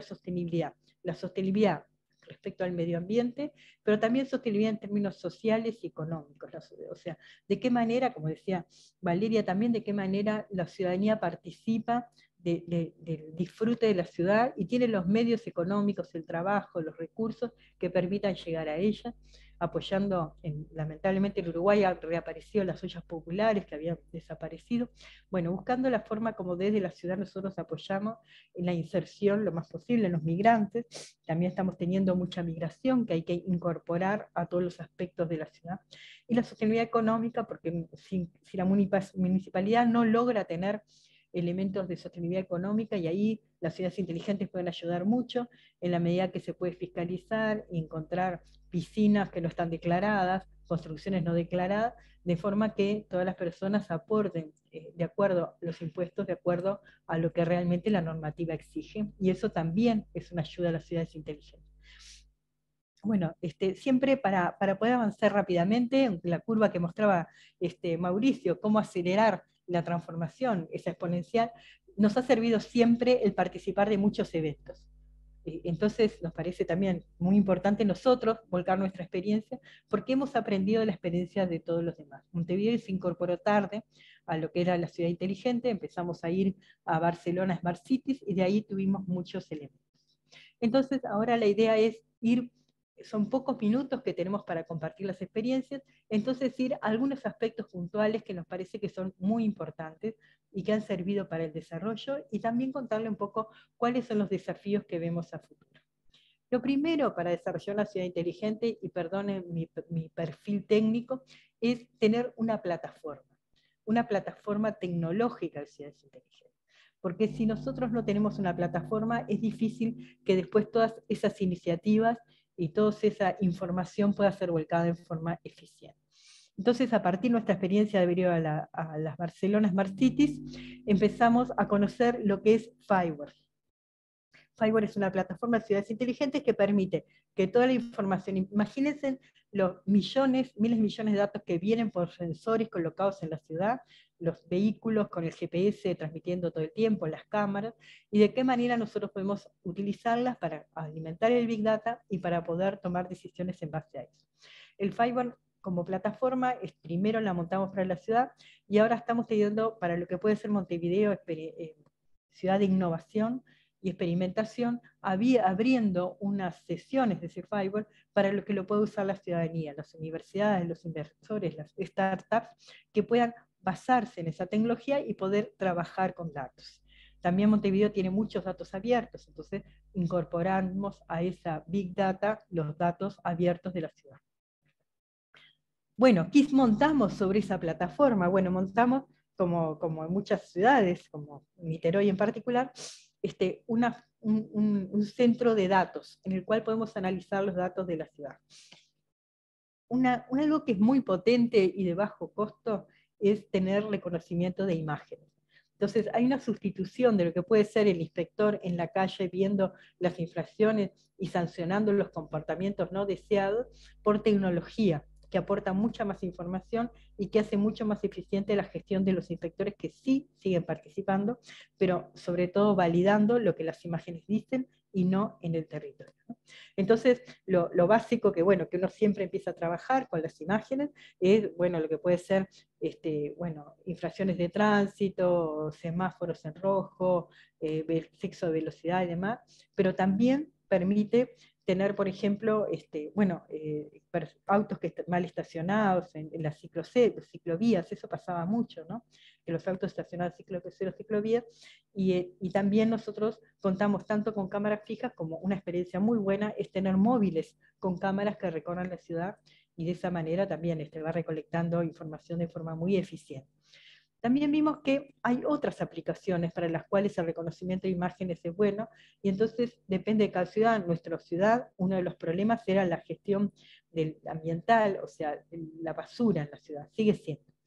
la sostenibilidad respecto al medio ambiente, pero también sostenibilidad en términos sociales y económicos. O sea, de qué manera, como decía Valeria también, de qué manera la ciudadanía participa del disfrute de la ciudad y tiene los medios económicos, el trabajo, los recursos que permitan llegar a ella, apoyando, lamentablemente en Uruguay han reaparecido las ollas populares que habían desaparecido, bueno, buscando la forma como desde la ciudad nosotros apoyamos en la inserción lo más posible en los migrantes. También estamos teniendo mucha migración que hay que incorporar a todos los aspectos de la ciudad, y la sostenibilidad económica, porque si la municipalidad no logra tener elementos de sostenibilidad económica, y ahí las ciudades inteligentes pueden ayudar mucho, en la medida que se puede fiscalizar y encontrar piscinas que no están declaradas, construcciones no declaradas, de forma que todas las personas aporten de acuerdo a los impuestos, de acuerdo a lo que realmente la normativa exige, y eso también es una ayuda a las ciudades inteligentes. Bueno, siempre para poder avanzar rápidamente, la curva que mostraba Mauricio, cómo acelerar la transformación, esa exponencial, nos ha servido siempre el participar de muchos eventos. Entonces nos parece también muy importante nosotros volcar nuestra experiencia, porque hemos aprendido de la experiencia de todos los demás. Montevideo se incorporó tarde a lo que era la ciudad inteligente, empezamos a ir a Barcelona Smart Cities, y de ahí tuvimos muchos elementos. Entonces ahora la idea es son pocos minutos que tenemos para compartir las experiencias, entonces ir a algunos aspectos puntuales que nos parece que son muy importantes y que han servido para el desarrollo, y también contarle un poco cuáles son los desafíos que vemos a futuro. Lo primero para desarrollar una ciudad inteligente, y perdonen mi perfil técnico, es tener una plataforma tecnológica de ciudades inteligentes. Porque si nosotros no tenemos una plataforma, es difícil que después todas esas iniciativas y toda esa información pueda ser volcada en forma eficiente. Entonces, a partir de nuestra experiencia de haber ido a las Barcelona Smart Cities, empezamos a conocer lo que es Fiverr. Fiverr es una plataforma de ciudades inteligentes que permite que toda la información, imagínense los miles de millones de datos que vienen por sensores colocados en la ciudad, los vehículos con el GPS transmitiendo todo el tiempo, las cámaras, y de qué manera nosotros podemos utilizarlas para alimentar el Big Data y para poder tomar decisiones en base a eso. El Fiverr como plataforma, primero la montamos para la ciudad, y ahora estamos teniendo para lo que puede ser Montevideo, ciudad de innovación y experimentación, abriendo unas sesiones de ese Fiverr para lo que lo puede usar la ciudadanía, las universidades, los inversores, las startups, que puedan basarse en esa tecnología y poder trabajar con datos. También Montevideo tiene muchos datos abiertos, entonces incorporamos a esa Big Data los datos abiertos de la ciudad. Bueno, ¿qué montamos sobre esa plataforma? Bueno, montamos, como en muchas ciudades, como Niterói en particular, un centro de datos en el cual podemos analizar los datos de la ciudad. Algo que es muy potente y de bajo costo es tener reconocimiento de imágenes. Entonces hay una sustitución de lo que puede ser el inspector en la calle viendo las infracciones y sancionando los comportamientos no deseados por tecnología, que aporta mucha más información y que hace mucho más eficiente la gestión de los inspectores, que sí siguen participando, pero sobre todo validando lo que las imágenes dicen y no en el territorio, ¿no? Entonces, lo básico que uno siempre empieza a trabajar con las imágenes es, lo que puede ser, infracciones de tránsito, semáforos en rojo, exceso de velocidad y demás, pero también permite tener, por ejemplo, autos que están mal estacionados en las ciclovías, eso pasaba mucho, ¿no? Que los autos estacionados en ciclovías, y también nosotros contamos tanto con cámaras fijas como una experiencia muy buena es tener móviles con cámaras que recorran la ciudad, y de esa manera también va recolectando información de forma muy eficiente. También vimos que hay otras aplicaciones para las cuales el reconocimiento de imágenes es bueno, y entonces depende de cada ciudad. En nuestra ciudad, uno de los problemas era la gestión ambiental, o sea, la basura en la ciudad, sigue siendo.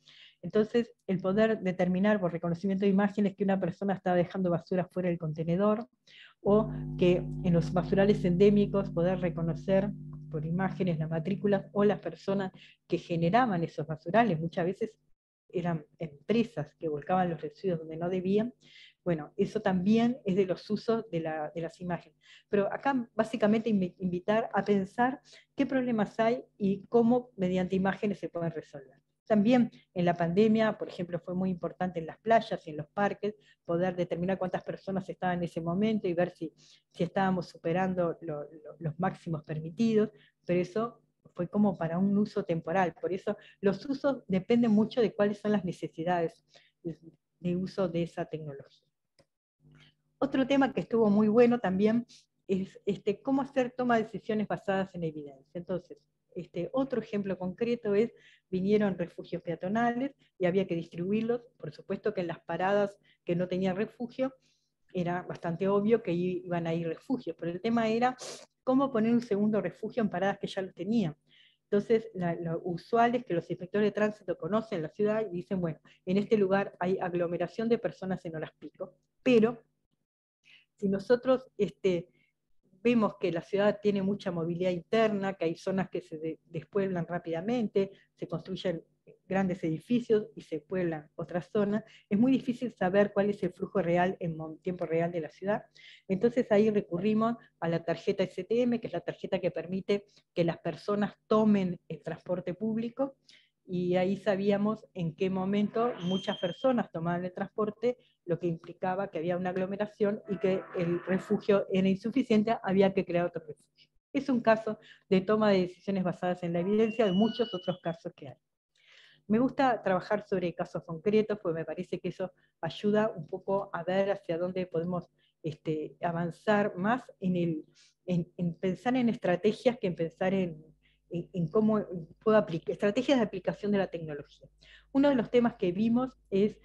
Entonces, el poder determinar por reconocimiento de imágenes que una persona está dejando basura fuera del contenedor, o que en los basurales endémicos poder reconocer por imágenes las matrículas o las personas que generaban esos basurales. Muchas veces eran empresas que volcaban los residuos donde no debían. Bueno, eso también es de los usos de las imágenes. Pero acá básicamente invitar a pensar qué problemas hay y cómo mediante imágenes se pueden resolver. También en la pandemia, por ejemplo, fue muy importante en las playas y en los parques poder determinar cuántas personas estaban en ese momento y ver si estábamos superando los máximos permitidos, pero eso fue como para un uso temporal. Por eso los usos dependen mucho de cuáles son las necesidades de uso de esa tecnología. Otro tema que estuvo muy bueno también es cómo hacer toma de decisiones basadas en evidencia. Entonces, otro ejemplo concreto es, vinieron refugios peatonales y había que distribuirlos. Por supuesto que en las paradas que no tenían refugio, era bastante obvio que iban a ir refugios, pero el tema era cómo poner un segundo refugio en paradas que ya los tenían. Entonces, lo usual es que los inspectores de tránsito conocen la ciudad y dicen, bueno, en este lugar hay aglomeración de personas en horas pico, pero si nosotros vemos que la ciudad tiene mucha movilidad interna, que hay zonas que se despueblan rápidamente, se construyen grandes edificios y se pueblan otras zonas, es muy difícil saber cuál es el flujo real en tiempo real de la ciudad. Entonces ahí recurrimos a la tarjeta STM, que es la tarjeta que permite que las personas tomen el transporte público, y ahí sabíamos en qué momento muchas personas tomaban el transporte, lo que implicaba que había una aglomeración y que el refugio era insuficiente, había que crear otro refugio. Es un caso de toma de decisiones basadas en la evidencia de muchos otros casos que hay. Me gusta trabajar sobre casos concretos, porque me parece que eso ayuda un poco a ver hacia dónde podemos avanzar más en pensar en estrategias que en pensar en cómo puedo aplicar, estrategias de aplicación de la tecnología. Uno de los temas que vimos es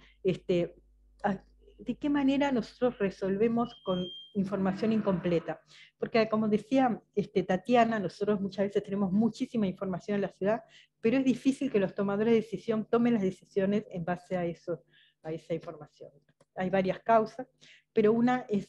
de qué manera nosotros resolvemos con información incompleta. Porque como decía Tatiana, nosotros muchas veces tenemos muchísima información en la ciudad, pero es difícil que los tomadores de decisión tomen las decisiones en base a esa información. Hay varias causas, pero una es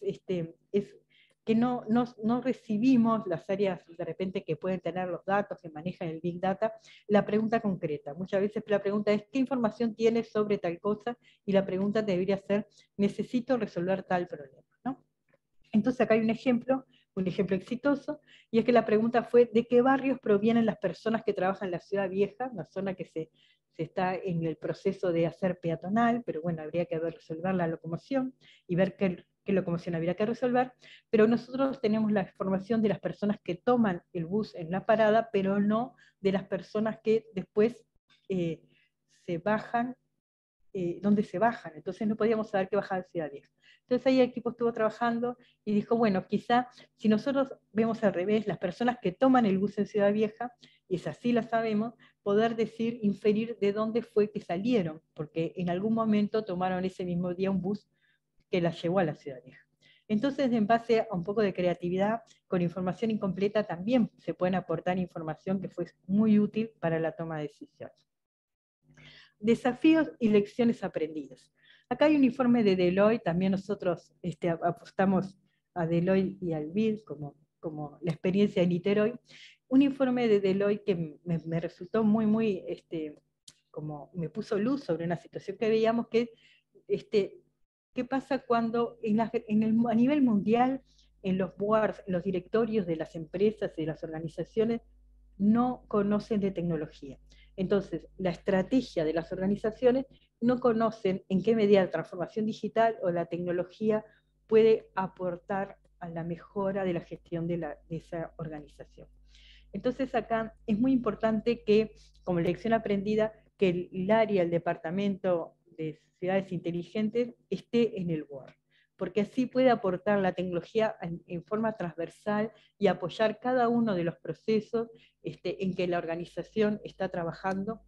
que no recibimos las áreas de repente que pueden tener los datos, que manejan el Big Data, la pregunta concreta. Muchas veces la pregunta es, ¿qué información tienes sobre tal cosa? Y la pregunta debería ser, necesito resolver tal problema, ¿no? Entonces acá hay un ejemplo exitoso, y es que la pregunta fue, ¿de qué barrios provienen las personas que trabajan en la ciudad vieja? Una zona que se está en el proceso de hacer peatonal, pero bueno, habría que resolver la locomoción y ver qué locomoción habría que resolver, pero nosotros tenemos la información de las personas que toman el bus en la parada, pero no de las personas que después se bajan, dónde se bajan, entonces no podíamos saber que bajaban en Ciudad Vieja. Entonces ahí el equipo estuvo trabajando y dijo, bueno, quizá si nosotros vemos al revés, las personas que toman el bus en Ciudad Vieja, y es así la sabemos, poder decir, inferir de dónde fue que salieron, porque en algún momento tomaron ese mismo día un bus que las llevó a la Ciudad Vieja. Entonces, en base a un poco de creatividad, con información incompleta también se pueden aportar información que fue muy útil para la toma de decisiones. Desafíos y lecciones aprendidas. Acá hay un informe de Deloitte, también nosotros apostamos a Deloitte y al BID como la experiencia de Niterói. Un informe de Deloitte que me resultó muy, como me puso luz sobre una situación que veíamos, que ¿qué pasa cuando a nivel mundial, en los boards, en los directorios de las empresas y de las organizaciones, no conocen de tecnología? Entonces, la estrategia de las organizaciones no conocen en qué medida la transformación digital o la tecnología puede aportar a la mejora de la gestión de esa organización. Entonces acá es muy importante que, como lección aprendida, que el área, el departamento de ciudades inteligentes esté en el board, porque así puede aportar la tecnología en forma transversal y apoyar cada uno de los procesos en que la organización está trabajando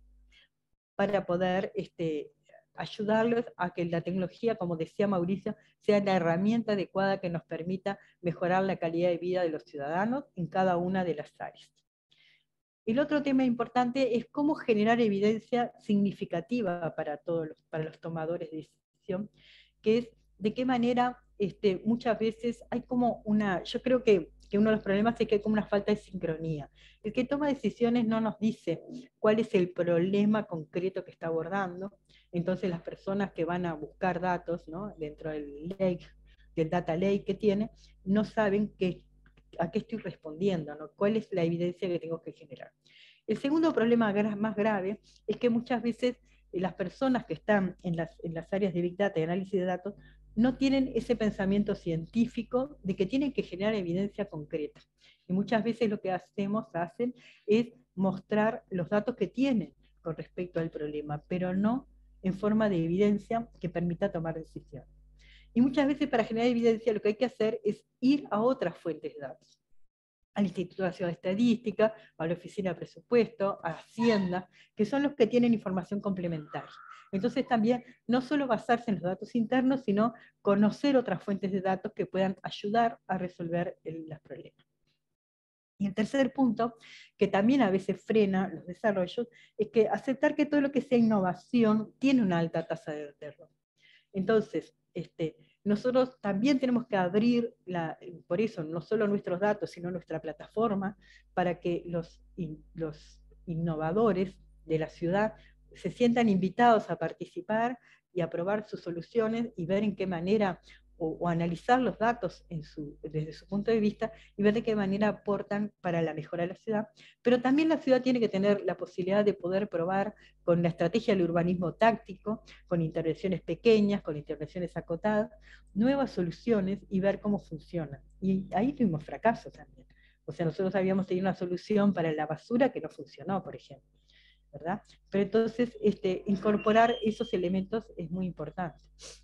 para poder ayudarlos a que la tecnología, como decía Mauricio, sea la herramienta adecuada que nos permita mejorar la calidad de vida de los ciudadanos en cada una de las áreas. El otro tema importante es cómo generar evidencia significativa para para los tomadores de decisión, que es de qué manera muchas veces hay como yo creo que uno de los problemas es que hay como una falta de sincronía. El que toma decisiones no nos dice cuál es el problema concreto que está abordando, entonces las personas que van a buscar datos, ¿no?, dentro del data lake que tiene, no saben a qué estoy respondiendo, ¿no?, cuál es la evidencia que tengo que generar. El segundo problema más grave es que muchas veces las personas que están en las áreas de Big Data y análisis de datos no tienen ese pensamiento científico de que tienen que generar evidencia concreta. Y muchas veces lo que hacen es mostrar los datos que tienen con respecto al problema, pero no en forma de evidencia que permita tomar decisiones. Y muchas veces para generar evidencia lo que hay que hacer es ir a otras fuentes de datos, al Instituto Nacional de Estadística, a la Oficina de Presupuesto, a Hacienda, que son los que tienen información complementaria. Entonces también no solo basarse en los datos internos, sino conocer otras fuentes de datos que puedan ayudar a resolver los problemas. Y el tercer punto, que también a veces frena los desarrollos, es que aceptar que todo lo que sea innovación tiene una alta tasa de error. Entonces, nosotros también tenemos que abrir, por eso, no solo nuestros datos, sino nuestra plataforma, para que los innovadores de la ciudad se sientan invitados a participar y a probar sus soluciones y ver en qué manera, o analizar los datos desde su punto de vista y ver de qué manera aportan para la mejora de la ciudad. Pero también la ciudad tiene que tener la posibilidad de poder probar con la estrategia del urbanismo táctico, con intervenciones pequeñas, con intervenciones acotadas, nuevas soluciones y ver cómo funcionan. Y ahí tuvimos fracasos también. O sea, nosotros habíamos tenido una solución para la basura que no funcionó, por ejemplo, ¿verdad? Pero entonces, incorporar esos elementos es muy importante.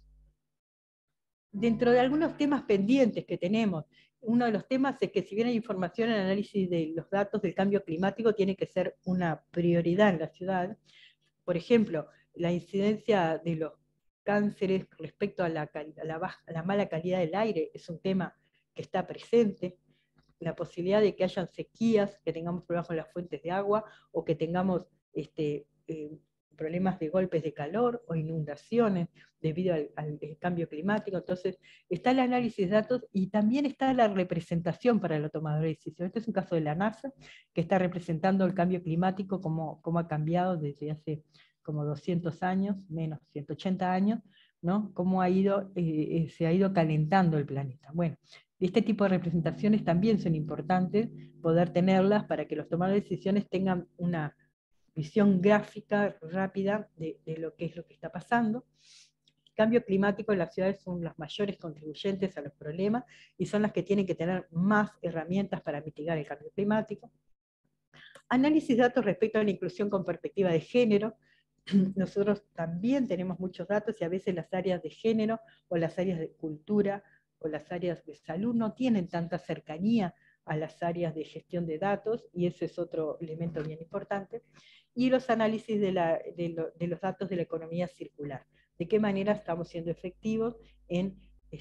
Dentro de algunos temas pendientes que tenemos, uno de los temas es que si bien hay información en el análisis de los datos del cambio climático, tiene que ser una prioridad en la ciudad. Por ejemplo, la incidencia de los cánceres respecto a la mala calidad del aire es un tema que está presente. La posibilidad de que hayan sequías, que tengamos problemas con las fuentes de agua, o que tengamos problemas de golpes de calor o inundaciones debido al cambio climático. Entonces, está el análisis de datos y también está la representación para el tomador de decisiones. Este es un caso de la NASA, que está representando el cambio climático, cómo ha cambiado desde hace como 200 años, menos 180 años, ¿no? Cómo se ha ido calentando el planeta. Bueno, este tipo de representaciones también son importantes poder tenerlas para que los tomadores de decisiones tengan una visión gráfica rápida de lo que está pasando. El cambio climático en las ciudades son las mayores contribuyentes a los problemas y son las que tienen que tener más herramientas para mitigar el cambio climático. Análisis de datos respecto a la inclusión con perspectiva de género. Nosotros también tenemos muchos datos y a veces las áreas de género o las áreas de cultura o las áreas de salud no tienen tanta cercanía a las áreas de gestión de datos, y ese es otro elemento bien importante. Y los análisis de los datos de la economía circular. De qué manera estamos siendo efectivos en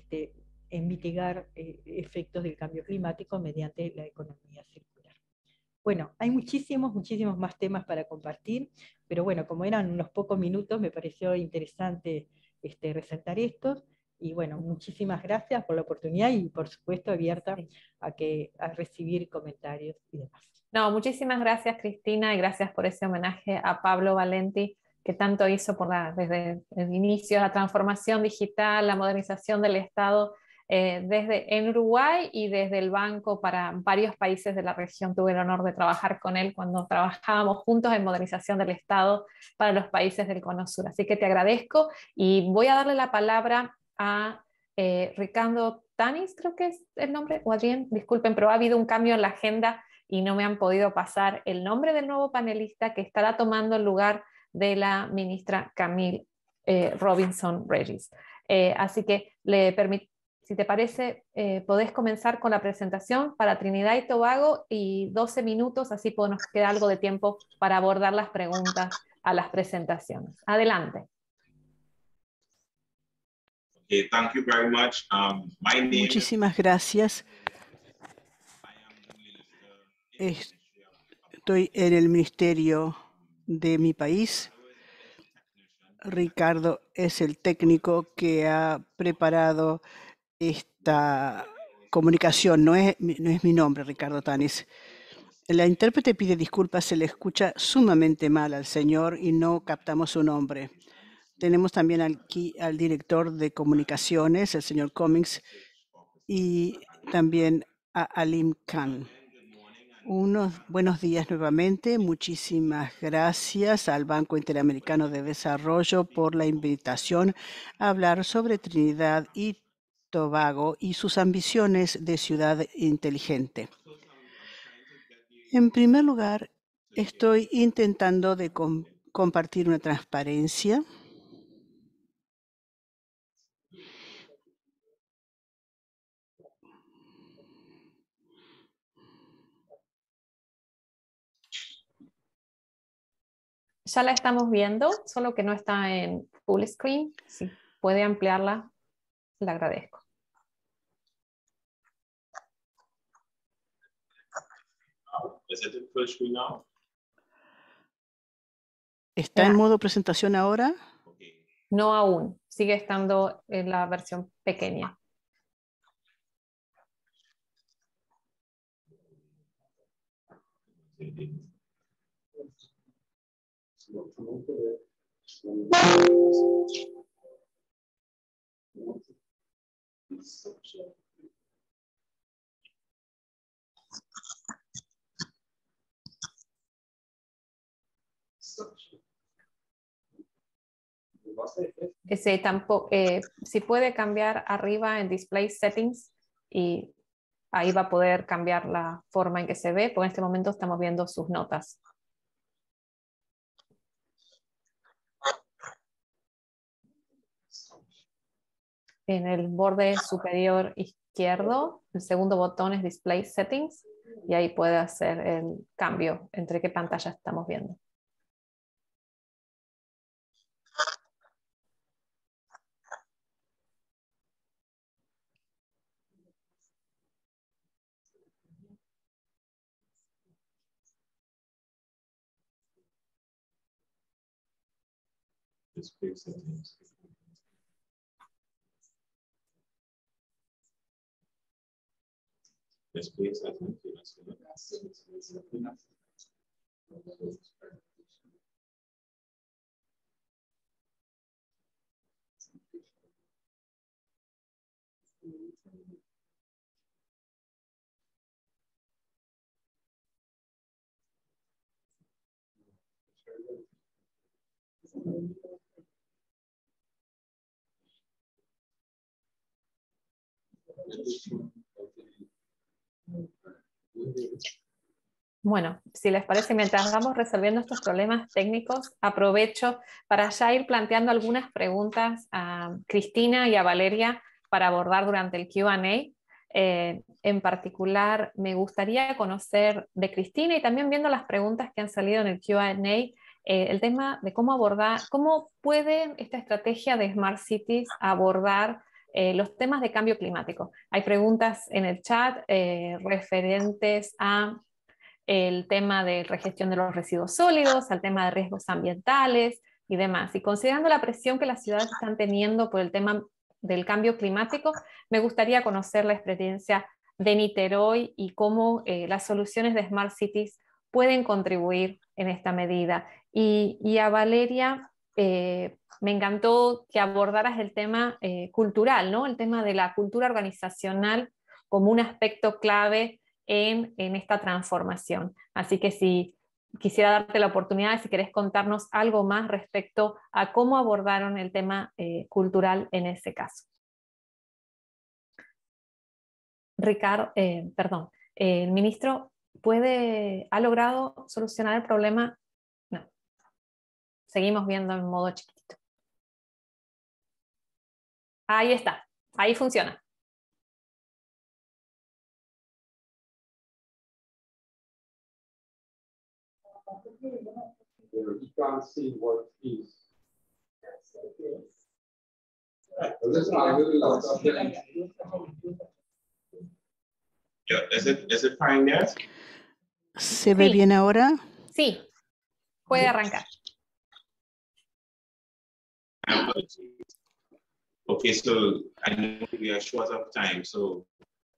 mitigar efectos del cambio climático mediante la economía circular. Bueno, hay muchísimos más temas para compartir, pero bueno, como eran unos pocos minutos, me pareció interesante resaltar estos. Y bueno, muchísimas gracias por la oportunidad y por supuesto abierta a recibir comentarios y demás. No, muchísimas gracias, Cristina, y gracias por ese homenaje a Pablo Valenti, que tanto hizo desde el inicio, la transformación digital, la modernización del Estado, en Uruguay y desde el banco para varios países de la región. Tuve el honor de trabajar con él cuando trabajábamos juntos en modernización del Estado para los países del Cono Sur. Así que te agradezco y voy a darle la palabra a Ricardo Tanis, creo que es el nombre, o Adrián, disculpen, pero ha habido un cambio en la agenda y no me han podido pasar el nombre del nuevo panelista que estará tomando el lugar de la ministra Camille Robinson Regis. Así que si te parece, podés comenzar con la presentación para Trinidad y Tobago y 12 minutos, así nos queda algo de tiempo para abordar las preguntas a las presentaciones. Adelante. Okay, thank you very much. My name Muchísimas gracias. Estoy en el ministerio de mi país. Ricardo es el técnico que ha preparado esta comunicación. No es mi nombre, Ricardo Tanis. La intérprete pide disculpas, se le escucha sumamente mal al señor y no captamos su nombre. Tenemos también aquí al director de comunicaciones, el señor Cummings, y también a Alim Khan. Unos buenos días nuevamente. Muchísimas gracias al Banco Interamericano de Desarrollo por la invitación a hablar sobre Trinidad y Tobago y sus ambiciones de ciudad inteligente. En primer lugar, estoy intentando de compartir una transparencia. Ya la estamos viendo, solo que no está en full screen. Si puede ampliarla, le agradezco. ¿Está en modo presentación ahora? No aún, sigue estando en la versión pequeña. Si puede cambiar arriba en Display Settings y ahí va a poder cambiar la forma en que se ve, porque en este momento estamos viendo sus notas. En el borde superior izquierdo, el segundo botón es Display Settings y ahí puede hacer el cambio entre qué pantalla estamos viendo. Bueno, si les parece, mientras vamos resolviendo estos problemas técnicos, aprovecho para ya ir planteando algunas preguntas a Cristina y a Valeria para abordar durante el Q&A. En particular, me gustaría conocer de Cristina y también viendo las preguntas que han salido en el Q&A, el tema de cómo abordar, cómo puede esta estrategia de Smart Cities abordar los temas de cambio climático. Hay preguntas en el chat referentes a el tema de regestión de los residuos sólidos, al tema de riesgos ambientales y demás. Y considerando la presión que las ciudades están teniendo por el tema del cambio climático, me gustaría conocer la experiencia de Niterói y cómo las soluciones de Smart Cities pueden contribuir en esta medida. Y a Valeria, me encantó que abordaras el tema cultural, ¿no? El tema de la cultura organizacional como un aspecto clave en esta transformación. Así que si quisiera darte la oportunidad, si querés contarnos algo más respecto a cómo abordaron el tema cultural en ese caso. Ricardo, el ministro ¿ha logrado solucionar el problema? No. Seguimos viendo en modo chiquitito. Ahí está, ahí funciona. You can't see what is. Yeah, is it fine there? ¿Se ve Sí. bien ahora? Sí, puede arrancar. Okay, so I know we are short of time, so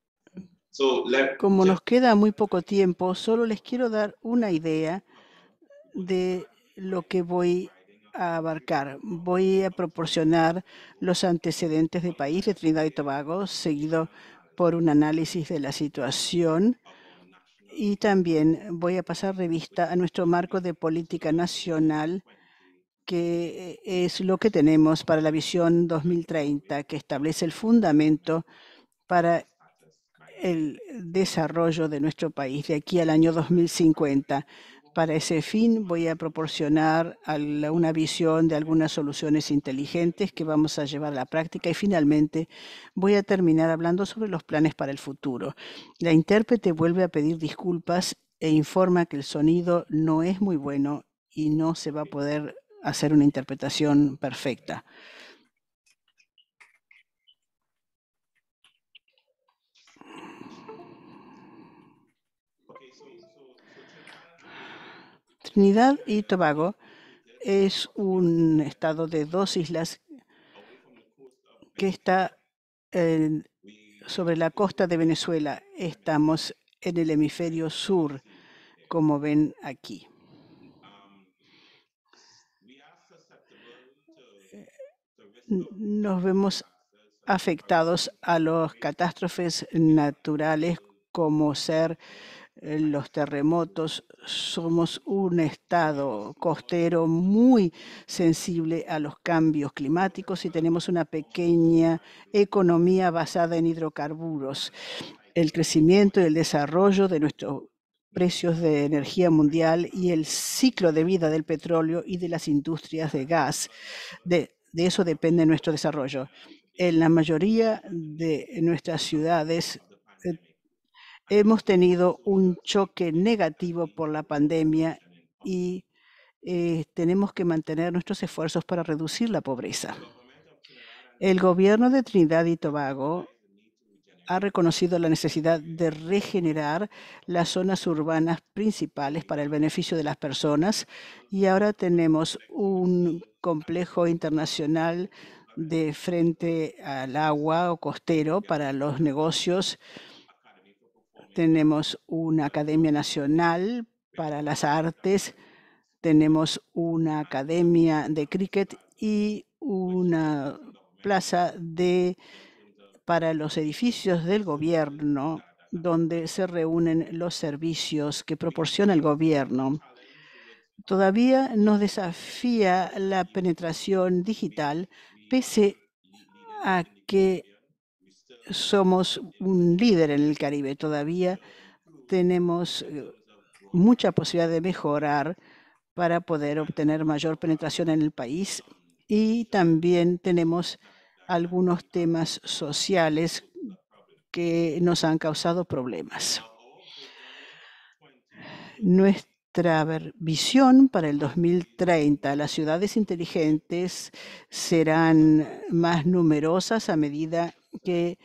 Como nos queda muy poco tiempo, solo les quiero dar una idea de lo que voy a abarcar. Voy a proporcionar los antecedentes de país de Trinidad y Tobago, seguido por un análisis de la situación, y también voy a pasar revista a nuestro marco de política nacional, que es lo que tenemos para la visión 2030, que establece el fundamento para el desarrollo de nuestro país de aquí al año 2050. Para ese fin voy a proporcionar una visión de algunas soluciones inteligentes que vamos a llevar a la práctica, y finalmente voy a terminar hablando sobre los planes para el futuro. La intérprete vuelve a pedir disculpas e informa que el sonido no es muy bueno y no se va a poder hacer una interpretación perfecta. Trinidad y Tobago es un estado de 2 islas que está sobre la costa de Venezuela. Estamos en el hemisferio sur, como ven aquí. Nos vemos afectados a las catástrofes naturales, como ser los terremotos. Somos un estado costero muy sensible a los cambios climáticos y tenemos una pequeña economía basada en hidrocarburos. El crecimiento y el desarrollo de nuestros precios de energía mundial y el ciclo de vida del petróleo y de las industrias de gas, de eso depende nuestro desarrollo. En la mayoría de nuestras ciudades hemos tenido un choque negativo por la pandemia y tenemos que mantener nuestros esfuerzos para reducir la pobreza. El gobierno de Trinidad y Tobago ha reconocido la necesidad de regenerar las zonas urbanas principales para el beneficio de las personas, y ahora tenemos un complejo internacional de frente al agua o costero para los negocios. Tenemos una Academia Nacional para las Artes, tenemos una academia de cricket y una plaza para los edificios del gobierno, donde se reúnen los servicios que proporciona el gobierno. Todavía nos desafía la penetración digital, pese a que somos un líder en el Caribe. Todavía tenemos mucha posibilidad de mejorar para poder obtener mayor penetración en el país, y también tenemos algunos temas sociales que nos han causado problemas. Nuestra visión para el 2030, las ciudades inteligentes serán más numerosas a medida que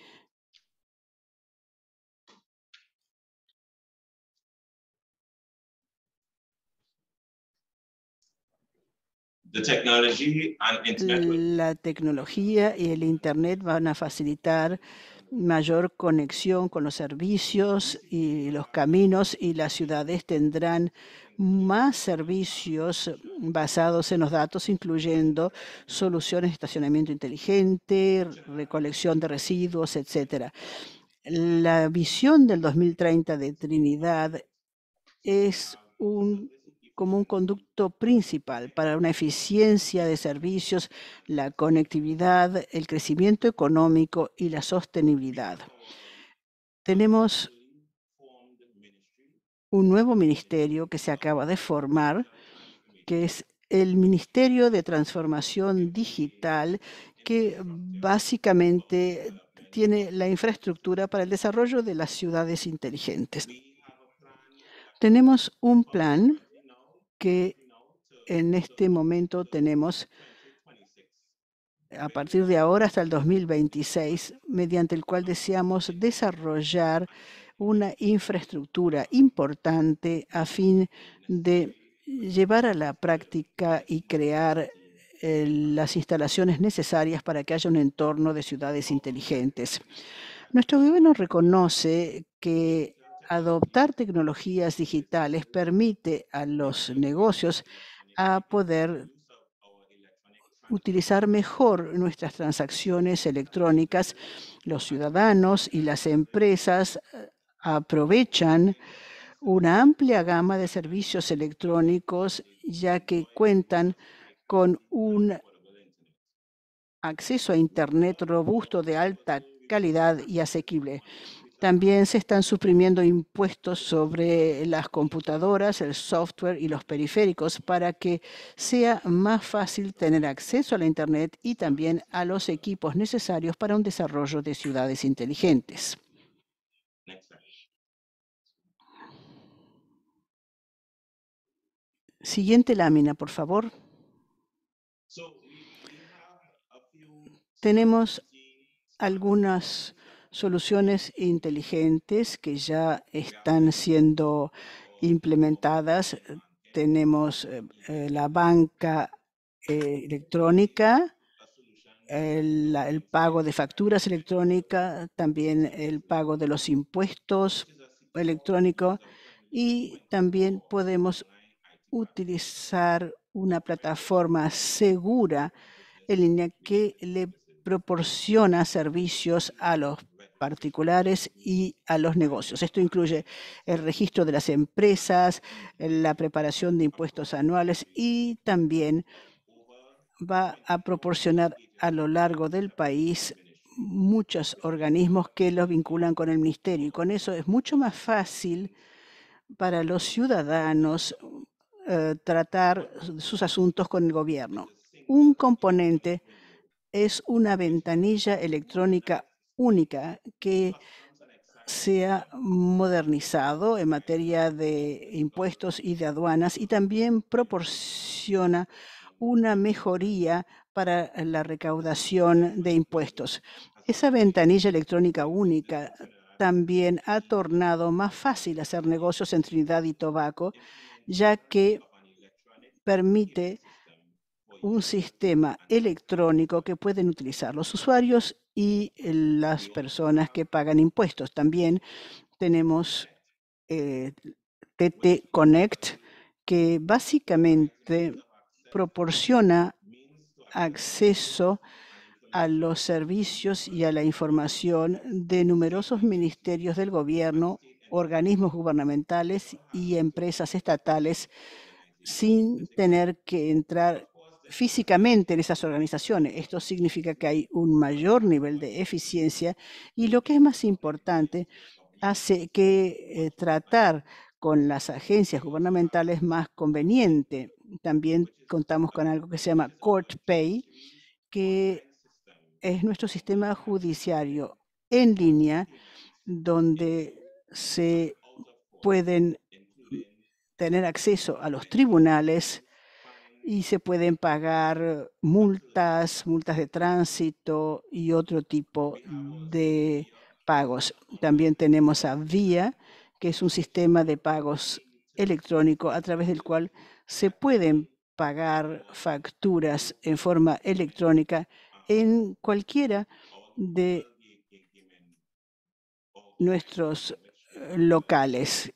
la tecnología y el Internet van a facilitar mayor conexión con los servicios y los caminos, y las ciudades tendrán más servicios basados en los datos, incluyendo soluciones de estacionamiento inteligente, recolección de residuos, etc. La visión del 2030 de Trinidad es como un conducto principal para una eficiencia de servicios, la conectividad, el crecimiento económico y la sostenibilidad. Tenemos un nuevo ministerio que se acaba de formar, que es el Ministerio de Transformación Digital, que básicamente tiene la infraestructura para el desarrollo de las ciudades inteligentes. Tenemos un plan que en este momento tenemos a partir de ahora hasta el 2026, mediante el cual deseamos desarrollar una infraestructura importante a fin de llevar a la práctica y crear las instalaciones necesarias para que haya un entorno de ciudades inteligentes. Nuestro gobierno reconoce que adoptar tecnologías digitales permite a los negocios a poder utilizar mejor nuestras transacciones electrónicas. Los ciudadanos y las empresas aprovechan una amplia gama de servicios electrónicos, ya que cuentan con un acceso a Internet robusto de alta calidad y asequible. También se están suprimiendo impuestos sobre las computadoras, el software y los periféricos para que sea más fácil tener acceso a la Internet y también a los equipos necesarios para un desarrollo de ciudades inteligentes. Siguiente lámina, por favor. Tenemos algunas soluciones inteligentes que ya están siendo implementadas. Tenemos la banca electrónica, el pago de facturas electrónicas, también el pago de los impuestos electrónicos, y también podemos utilizar una plataforma segura en línea que le proporciona servicios a los particulares y a los negocios. Esto incluye el registro de las empresas, la preparación de impuestos anuales y también va a proporcionar a lo largo del país muchos organismos que los vinculan con el ministerio. Y con eso es mucho más fácil para los ciudadanos tratar sus asuntos con el gobierno. Un componente es una ventanilla electrónica única que se ha modernizado en materia de impuestos y de aduanas y también proporciona una mejoría para la recaudación de impuestos. Esa ventanilla electrónica única también ha tornado más fácil hacer negocios en Trinidad y Tobago, ya que permite un sistema electrónico que pueden utilizar los usuarios y las personas que pagan impuestos. También tenemos TT Connect, que básicamente proporciona acceso a los servicios y a la información de numerosos ministerios del gobierno, organismos gubernamentales y empresas estatales sin tener que entrar físicamente en esas organizaciones. Esto significa que hay un mayor nivel de eficiencia y, lo que es más importante, hace que tratar con las agencias gubernamentales más conveniente. También contamos con algo que se llama Court Pay, que es nuestro sistema judiciario en línea, donde se pueden tener acceso a los tribunales y se pueden pagar multas de tránsito y otro tipo de pagos. También tenemos a Vía, que es un sistema de pagos electrónico a través del cual se pueden pagar facturas en forma electrónica en cualquiera de nuestros locales.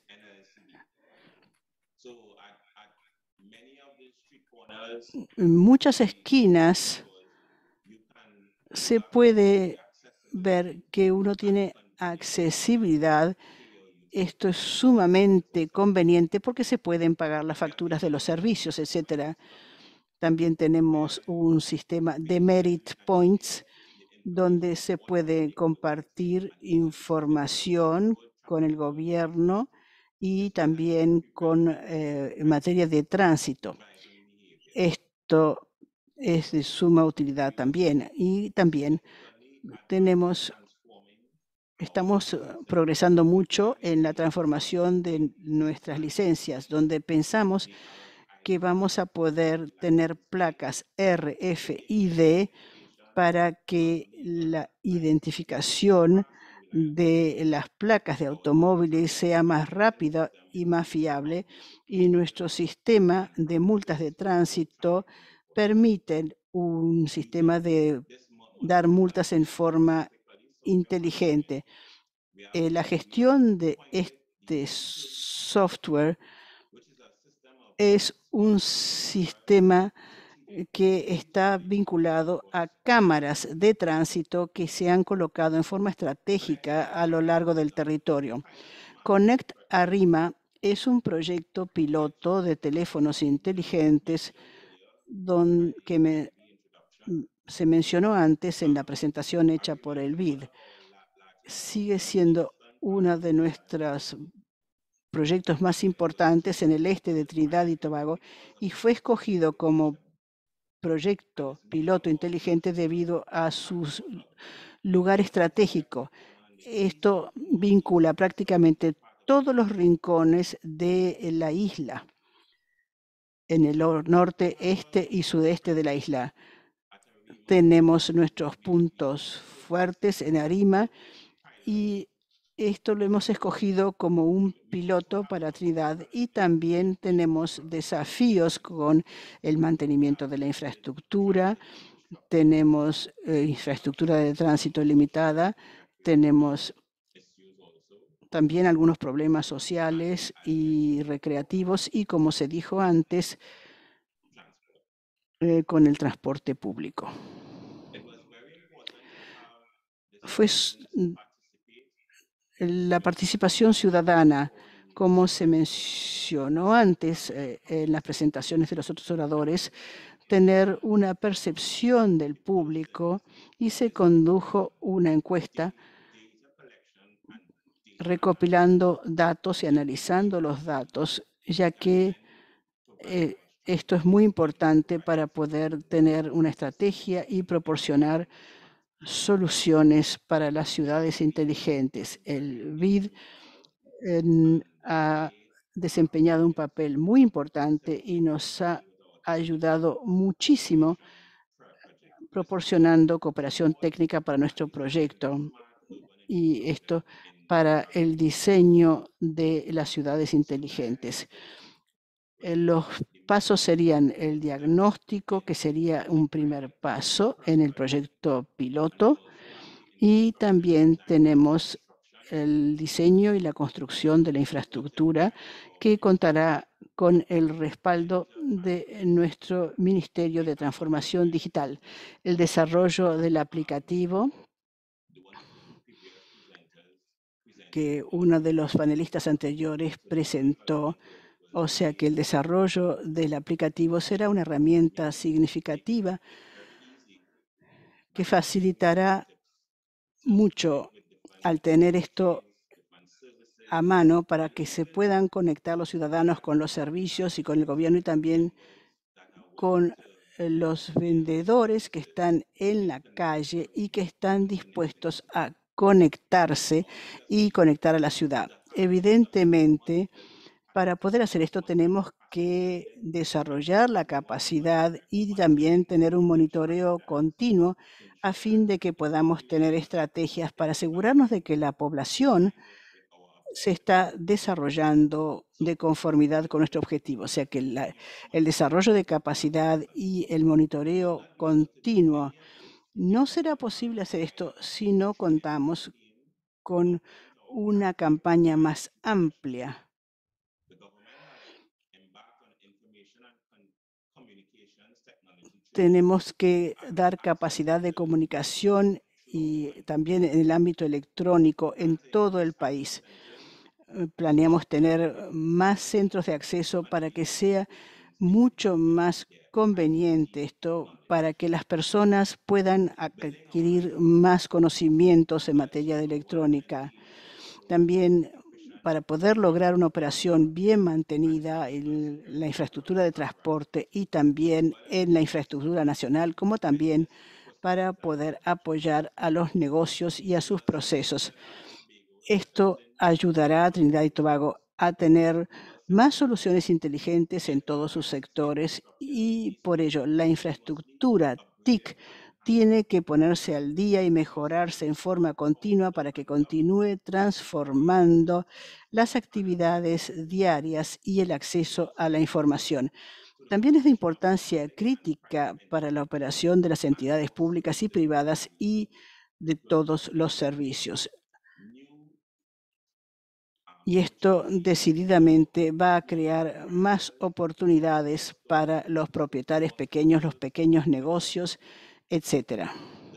En muchas esquinas se puede ver que uno tiene accesibilidad. Esto es sumamente conveniente porque se pueden pagar las facturas de los servicios, etcétera. También tenemos un sistema de Merit Points, donde se puede compartir información con el gobierno y también en materia de tránsito. Esto es de suma utilidad también. Y también estamos progresando mucho en la transformación de nuestras licencias, donde pensamos que vamos a poder tener placas RFID para que la identificación de las placas de automóviles sea más rápida y más fiable, y nuestro sistema de multas de tránsito permiten un sistema de dar multas en forma inteligente. La gestión de este software es un sistema que está vinculado a cámaras de tránsito que se han colocado en forma estratégica a lo largo del territorio. Connect Arrima es un proyecto piloto de teléfonos inteligentes que se mencionó antes en la presentación hecha por el BID. Sigue siendo uno de nuestros proyectos más importantes en el este de Trinidad y Tobago y fue escogido como proyecto piloto inteligente debido a su lugar estratégico. Esto vincula prácticamente todos los rincones de la isla, en el norte, este y sudeste de la isla. Tenemos nuestros puntos fuertes en Arima y esto lo hemos escogido como un piloto para Trinidad, y también tenemos desafíos con el mantenimiento de la infraestructura. Tenemos infraestructura de tránsito limitada, tenemos también algunos problemas sociales y recreativos y, como se dijo antes, con el transporte público. Fue la participación ciudadana, como se mencionó antes en las presentaciones de los otros oradores, tener una percepción del público, y se condujo una encuesta recopilando datos y analizando los datos, ya que esto es muy importante para poder tener una estrategia y proporcionar soluciones para las ciudades inteligentes. El BID ha desempeñado un papel muy importante y nos ha ayudado muchísimo proporcionando cooperación técnica para nuestro proyecto, y esto para el diseño de las ciudades inteligentes. Los pasos serían el diagnóstico, que sería un primer paso en el proyecto piloto, y también tenemos el diseño y la construcción de la infraestructura, que contará con el respaldo de nuestro Ministerio de Transformación Digital, el desarrollo del aplicativo que uno de los panelistas anteriores presentó. O sea que el desarrollo del aplicativo será una herramienta significativa que facilitará mucho al tener esto a mano para que se puedan conectar los ciudadanos con los servicios y con el gobierno, y también con los vendedores que están en la calle y que están dispuestos a conectarse y conectar a la ciudad. Evidentemente, para poder hacer esto tenemos que desarrollar la capacidad y también tener un monitoreo continuo a fin de que podamos tener estrategias para asegurarnos de que la población se está desarrollando de conformidad con nuestro objetivo. O sea que el desarrollo de capacidad y el monitoreo continuo. No será posible hacer esto si no contamos con una campaña más amplia. Tenemos que dar capacidad de comunicación y también en el ámbito electrónico en todo el país. Planeamos tener más centros de acceso para que sea mucho más conveniente esto, para que las personas puedan adquirir más conocimientos en materia de electrónica. También para poder lograr una operación bien mantenida en la infraestructura de transporte y también en la infraestructura nacional, como también para poder apoyar a los negocios y a sus procesos. Esto ayudará a Trinidad y Tobago a tener más soluciones inteligentes en todos sus sectores, y por ello la infraestructura TIC tiene que ponerse al día y mejorarse en forma continua para que continúe transformando las actividades diarias y el acceso a la información. También es de importancia crítica para la operación de las entidades públicas y privadas y de todos los servicios. Y esto decididamente va a crear más oportunidades para los propietarios pequeños, los pequeños negocios, etc.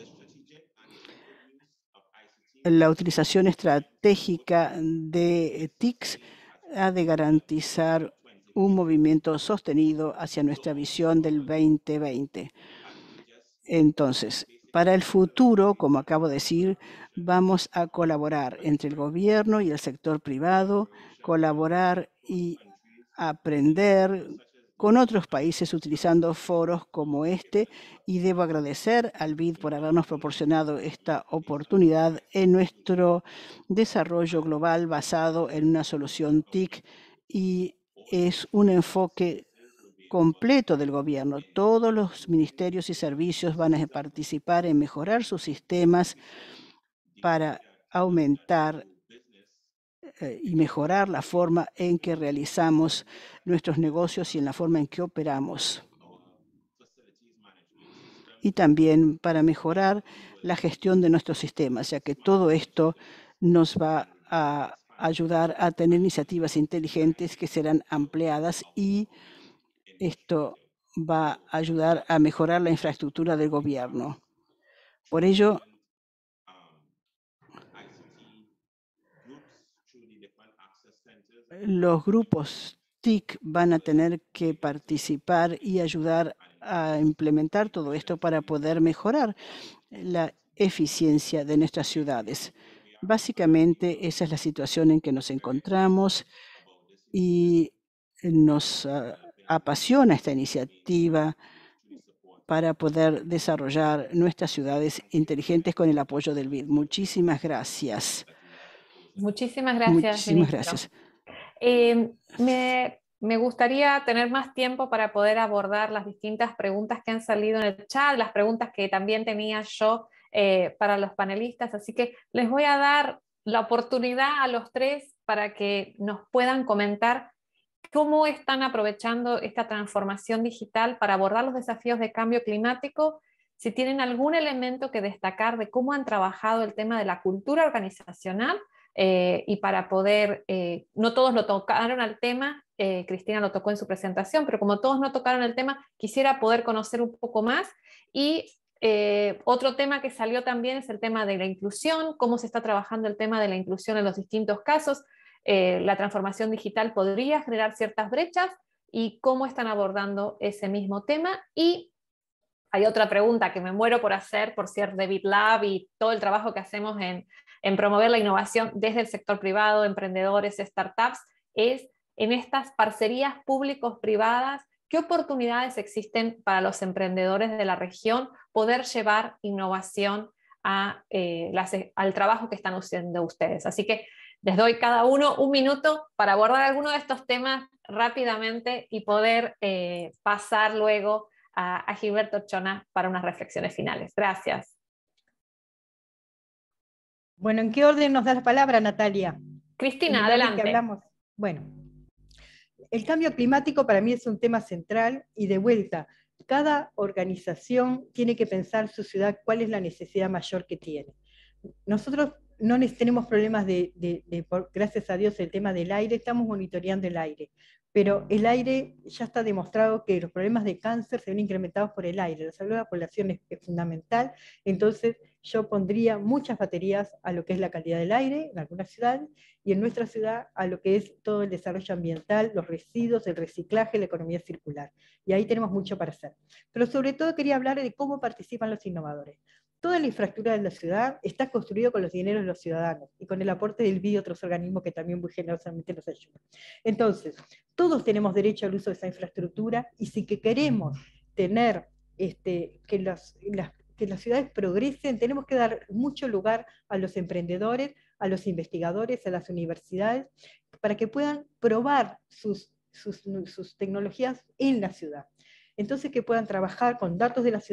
La utilización estratégica de TICs ha de garantizar un movimiento sostenido hacia nuestra visión del 2020. Entonces, para el futuro, como acabo de decir, vamos a colaborar entre el gobierno y el sector privado, colaborar y aprender con otros países utilizando foros como este, y debo agradecer al BID por habernos proporcionado esta oportunidad en nuestro desarrollo global basado en una solución TIC, y es un enfoque completo del gobierno. Todos los ministerios y servicios van a participar en mejorar sus sistemas para aumentar y mejorar la forma en que realizamos nuestros negocios y en la forma en que operamos. Y también para mejorar la gestión de nuestros sistemas, ya que todo esto nos va a ayudar a tener iniciativas inteligentes que serán ampliadas, y esto va a ayudar a mejorar la infraestructura del gobierno. Por ello, los grupos TIC van a tener que participar y ayudar a implementar todo esto para poder mejorar la eficiencia de nuestras ciudades. Básicamente, esa es la situación en que nos encontramos, y nos apasiona esta iniciativa para poder desarrollar nuestras ciudades inteligentes con el apoyo del BID. Muchísimas gracias. Muchísimas gracias, Muchísimas ministro. gracias. Me gustaría tener más tiempo para poder abordar las distintas preguntas que han salido en el chat, las preguntas que también tenía yo para los panelistas, así que les voy a dar la oportunidad a los tres para que nos puedan comentar cómo están aprovechando esta transformación digital para abordar los desafíos de cambio climático, si tienen algún elemento que destacar de cómo han trabajado el tema de la cultura organizacional, y para poder, no todos lo tocaron al tema, Cristina lo tocó en su presentación, pero como todos no tocaron el tema, quisiera poder conocer un poco más. Y otro tema que salió también es el tema de la inclusión, cómo se está trabajando el tema de la inclusión en los distintos casos. La transformación digital podría generar ciertas brechas, y cómo están abordando ese mismo tema. Y hay otra pregunta que me muero por hacer, por ser de BitLab y todo el trabajo que hacemos en promover la innovación desde el sector privado, emprendedores, startups, es en estas parcerías públicos-privadas, ¿qué oportunidades existen para los emprendedores de la región poder llevar innovación al trabajo que están haciendo ustedes? Así que les doy cada uno un minuto para abordar alguno de estos temas rápidamente y poder pasar luego a Gilberto Chona para unas reflexiones finales. Gracias. Bueno, ¿en qué orden nos da la palabra, Natalia? Cristina, adelante. Que hablamos. Bueno, el cambio climático para mí es un tema central, y de vuelta, cada organización tiene que pensar su ciudad cuál es la necesidad mayor que tiene. Nosotros no tenemos problemas gracias a Dios, el tema del aire, estamos monitoreando el aire, pero el aire ya está demostrado que los problemas de cáncer se ven incrementados por el aire. La salud de la población es fundamental, entonces yo pondría muchas baterías a lo que es la calidad del aire en algunas ciudades, y en nuestra ciudad a lo que es todo el desarrollo ambiental, los residuos, el reciclaje, la economía circular. Y ahí tenemos mucho para hacer. Pero sobre todo quería hablar de cómo participan los innovadores. Toda la infraestructura de la ciudad está construida con los dineros de los ciudadanos y con el aporte del BID y otros organismos que también muy generosamente nos ayudan. Entonces, todos tenemos derecho al uso de esa infraestructura, y si que queremos tener que las ciudades progresen, tenemos que dar mucho lugar a los emprendedores, a los investigadores, a las universidades, para que puedan probar sus tecnologías en la ciudad. Entonces, que puedan trabajar con datos de la ciudad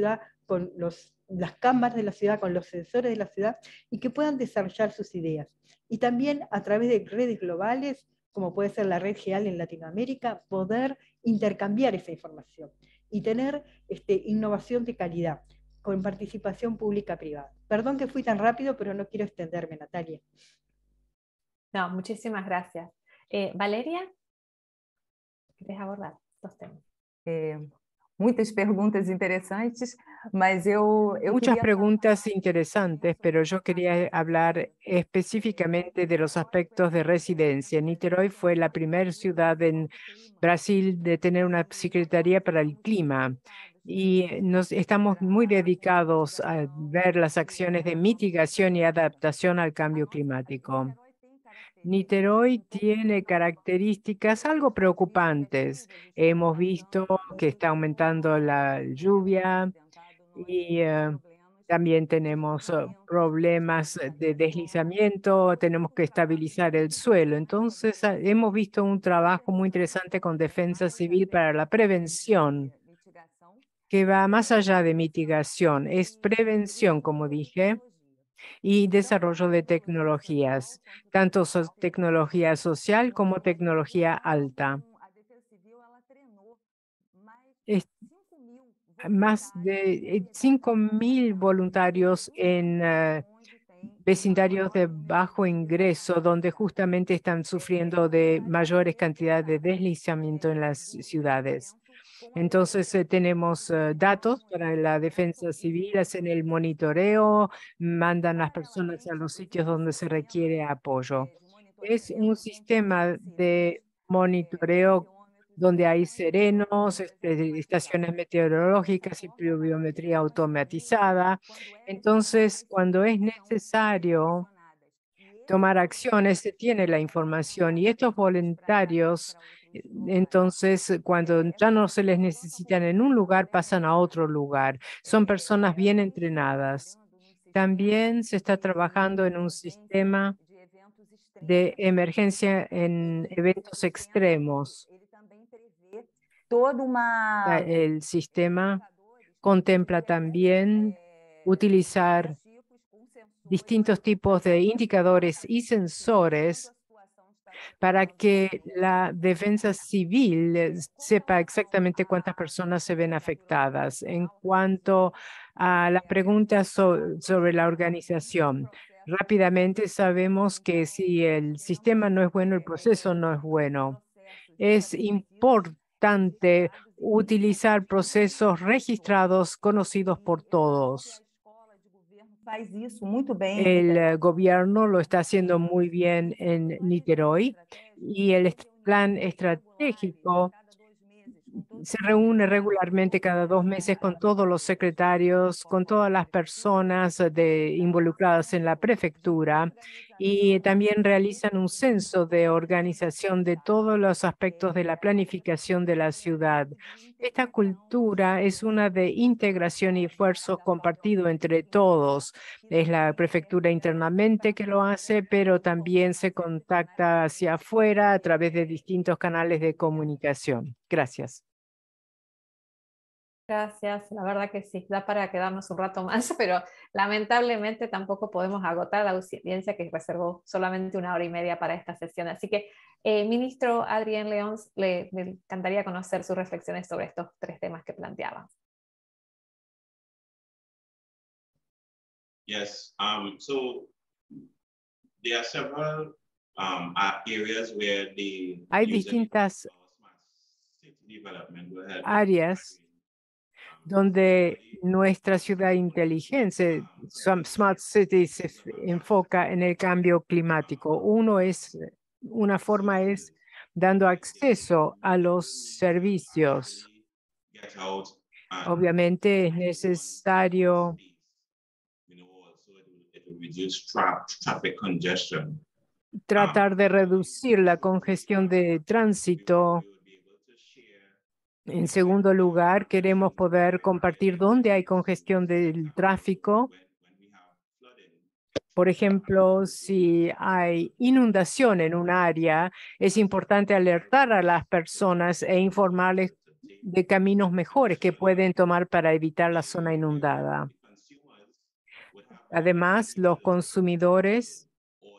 con las cámaras de la ciudad, con los sensores de la ciudad, y que puedan desarrollar sus ideas. Y también a través de redes globales, como puede ser la red GEAL en Latinoamérica, poder intercambiar esa información y tener innovación de calidad, con participación pública-privada. Perdón que fui tan rápido, pero no quiero extenderme, Natalia. No, muchísimas gracias. Valeria, ¿quieres abordar estos temas? Muchas preguntas interesantes, mas Muchas preguntas interesantes, pero yo quería hablar específicamente de los aspectos de residencia. Niterói fue la primera ciudad en Brasil de tener una Secretaría para el Clima y estamos muy dedicados a ver las acciones de mitigación y adaptación al cambio climático. Niterói tiene características algo preocupantes. Hemos visto que está aumentando la lluvia y también tenemos problemas de deslizamiento, tenemos que estabilizar el suelo. Entonces, hemos visto un trabajo muy interesante con Defensa Civil para la prevención, que va más allá de mitigación. Es prevención, como dije, y desarrollo de tecnologías, tanto tecnología social como tecnología alta. Más de 5.000 voluntarios en vecindarios de bajo ingreso, donde justamente están sufriendo de mayores cantidades de deslizamiento en las ciudades. Entonces tenemos datos para la defensa civil, hacen el monitoreo, mandan las personas a los sitios donde se requiere apoyo. Es un sistema de monitoreo donde hay serenos, estaciones meteorológicas y pluviometría automatizada. Entonces, cuando es necesario tomar acciones, se tiene la información y estos voluntarios, entonces, cuando ya no se les necesitan en un lugar, pasan a otro lugar. Son personas bien entrenadas. También se está trabajando en un sistema de emergencia en eventos extremos. El sistema contempla también utilizar distintos tipos de indicadores y sensores para que la defensa civil sepa exactamente cuántas personas se ven afectadas. En cuanto a la pregunta sobre la organización, rápidamente sabemos que si el sistema no es bueno, el proceso no es bueno. Es importante utilizar procesos registrados, conocidos por todos. El gobierno lo está haciendo muy bien en Niterói y el plan estratégico se reúne regularmente cada 2 meses con todos los secretarios, con todas las personas involucradas en la prefectura y también realizan un censo de organización de todos los aspectos de la planificación de la ciudad. Esta cultura es una de integración y esfuerzos compartido entre todos. Es la prefectura internamente que lo hace, pero también se contacta hacia afuera a través de distintos canales de comunicación. Gracias. Gracias, la verdad que sí, da para quedarnos un rato más, pero lamentablemente tampoco podemos agotar la audiencia que reservó solamente 1 hora y media para esta sesión. Así que, ministro Adrien Leons, me encantaría conocer sus reflexiones sobre estos 3 temas que planteaba. Yes, so there are several areas where Hay distintas áreas donde nuestra ciudad inteligente, Smart Cities, se enfoca en el cambio climático. Una forma es dando acceso a los servicios. Obviamente es necesario tratar de reducir la congestión de tránsito. En segundo lugar, queremos poder compartir dónde hay congestión del tráfico. Por ejemplo, si hay inundación en un área, es importante alertar a las personas e informarles de caminos mejores que pueden tomar para evitar la zona inundada. Además, los consumidores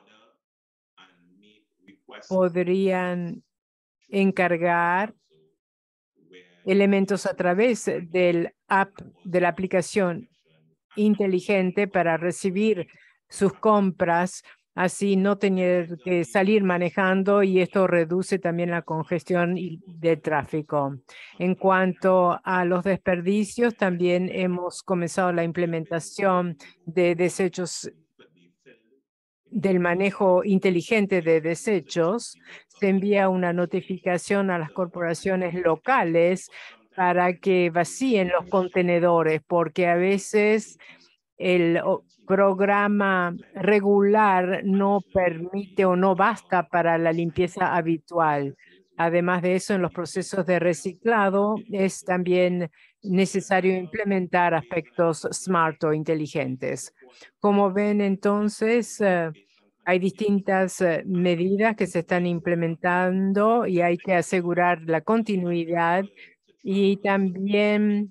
podrían encargar elementos a través del app, de la aplicación inteligente para recibir sus compras, así no tener que salir manejando, y esto reduce también la congestión de tráfico. En cuanto a los desperdicios, también hemos comenzado la implementación de desechos, del manejo inteligente de desechos. Se envía una notificación a las corporaciones locales para que vacíen los contenedores, porque a veces el programa regular no permite o no basta para la limpieza habitual. Además de eso, en los procesos de reciclado es también necesario implementar aspectos smart o inteligentes. Como ven, entonces, hay distintas medidas que se están implementando y hay que asegurar la continuidad y también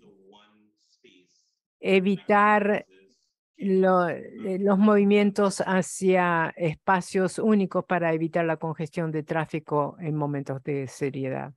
evitar los movimientos hacia espacios únicos para evitar la congestión de tráfico en momentos de seriedad.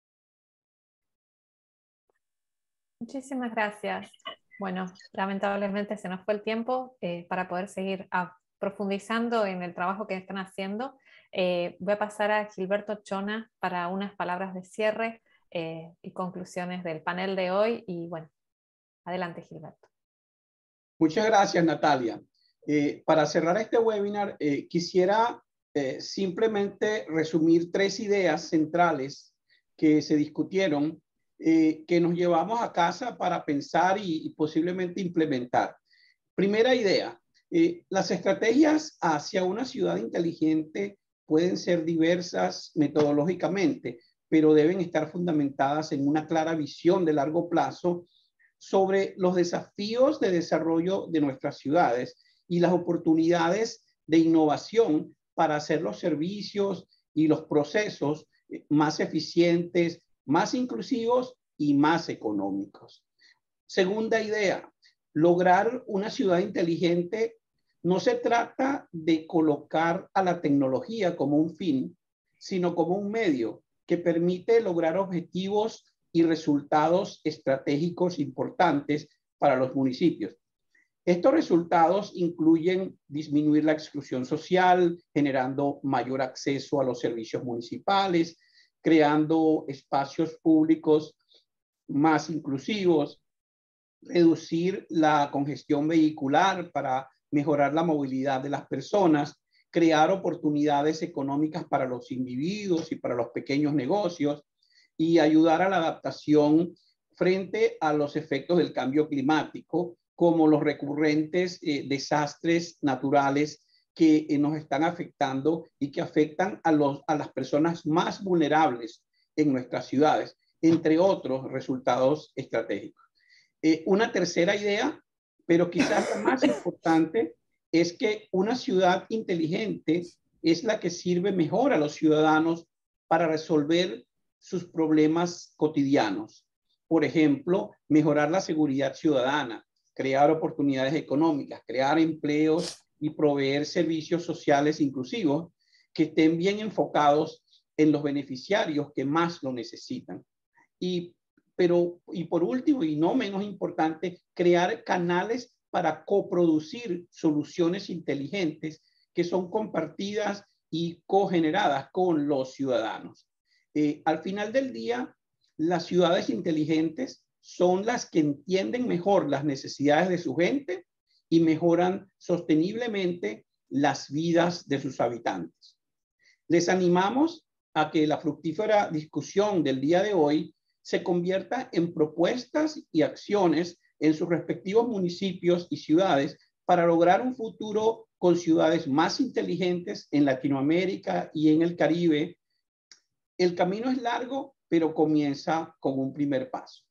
Muchísimas gracias. Bueno, lamentablemente se nos fue el tiempo para poder seguir profundizando en el trabajo que están haciendo. Voy a pasar a Gilberto Chona para unas palabras de cierre y conclusiones del panel de hoy. Y bueno, adelante, Gilberto. Muchas gracias, Natalia. Para cerrar este webinar, quisiera simplemente resumir 3 ideas centrales que se discutieron, que nos llevamos a casa para pensar y posiblemente implementar. Primera idea, las estrategias hacia una ciudad inteligente pueden ser diversas metodológicamente, pero deben estar fundamentadas en una clara visión de largo plazo sobre los desafíos de desarrollo de nuestras ciudades y las oportunidades de innovación para hacer los servicios y los procesos más eficientes, más inclusivos y más económicos. Segunda idea, lograr una ciudad inteligente no se trata de colocar a la tecnología como un fin, sino como un medio que permite lograr objetivos y resultados estratégicos importantes para los municipios. Estos resultados incluyen disminuir la exclusión social, generando mayor acceso a los servicios municipales, creando espacios públicos más inclusivos, reducir la congestión vehicular para mejorar la movilidad de las personas, crear oportunidades económicas para los individuos y para los pequeños negocios, y ayudar a la adaptación frente a los efectos del cambio climático, como los recurrentes desastres naturales que nos están afectando y que afectan a las personas más vulnerables en nuestras ciudades, entre otros resultados estratégicos. Una tercera idea, pero quizás la más importante, es que una ciudad inteligente es la que sirve mejor a los ciudadanos para resolver sus problemas cotidianos. Por ejemplo, mejorar la seguridad ciudadana, crear oportunidades económicas, crear empleos y proveer servicios sociales inclusivos que estén bien enfocados en los beneficiarios que más lo necesitan. Y por último, y no menos importante, crear canales para coproducir soluciones inteligentes que son compartidas y cogeneradas con los ciudadanos. Al final del día, las ciudades inteligentes son las que entienden mejor las necesidades de su gente y mejoran sosteniblemente las vidas de sus habitantes. Les animamos a que la fructífera discusión del día de hoy se convierta en propuestas y acciones en sus respectivos municipios y ciudades para lograr un futuro con ciudades más inteligentes en Latinoamérica y en el Caribe. El camino es largo, pero comienza con un primer paso.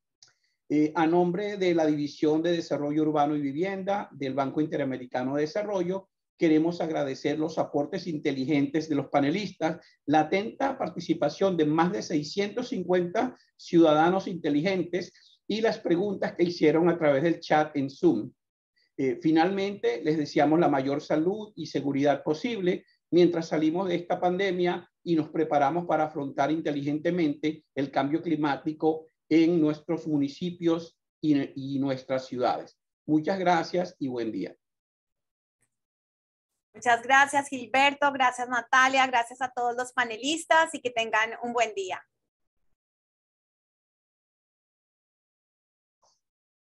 A nombre de la División de Desarrollo Urbano y Vivienda del Banco Interamericano de Desarrollo, queremos agradecer los aportes inteligentes de los panelistas, la atenta participación de más de 650 ciudadanos inteligentes y las preguntas que hicieron a través del chat en Zoom. Finalmente, les deseamos la mayor salud y seguridad posible mientras salimos de esta pandemia y nos preparamos para afrontar inteligentemente el cambio climático en nuestros municipios y nuestras ciudades. Muchas gracias y buen día. Muchas gracias, Gilberto. Gracias, Natalia. Gracias a todos los panelistas y que tengan un buen día.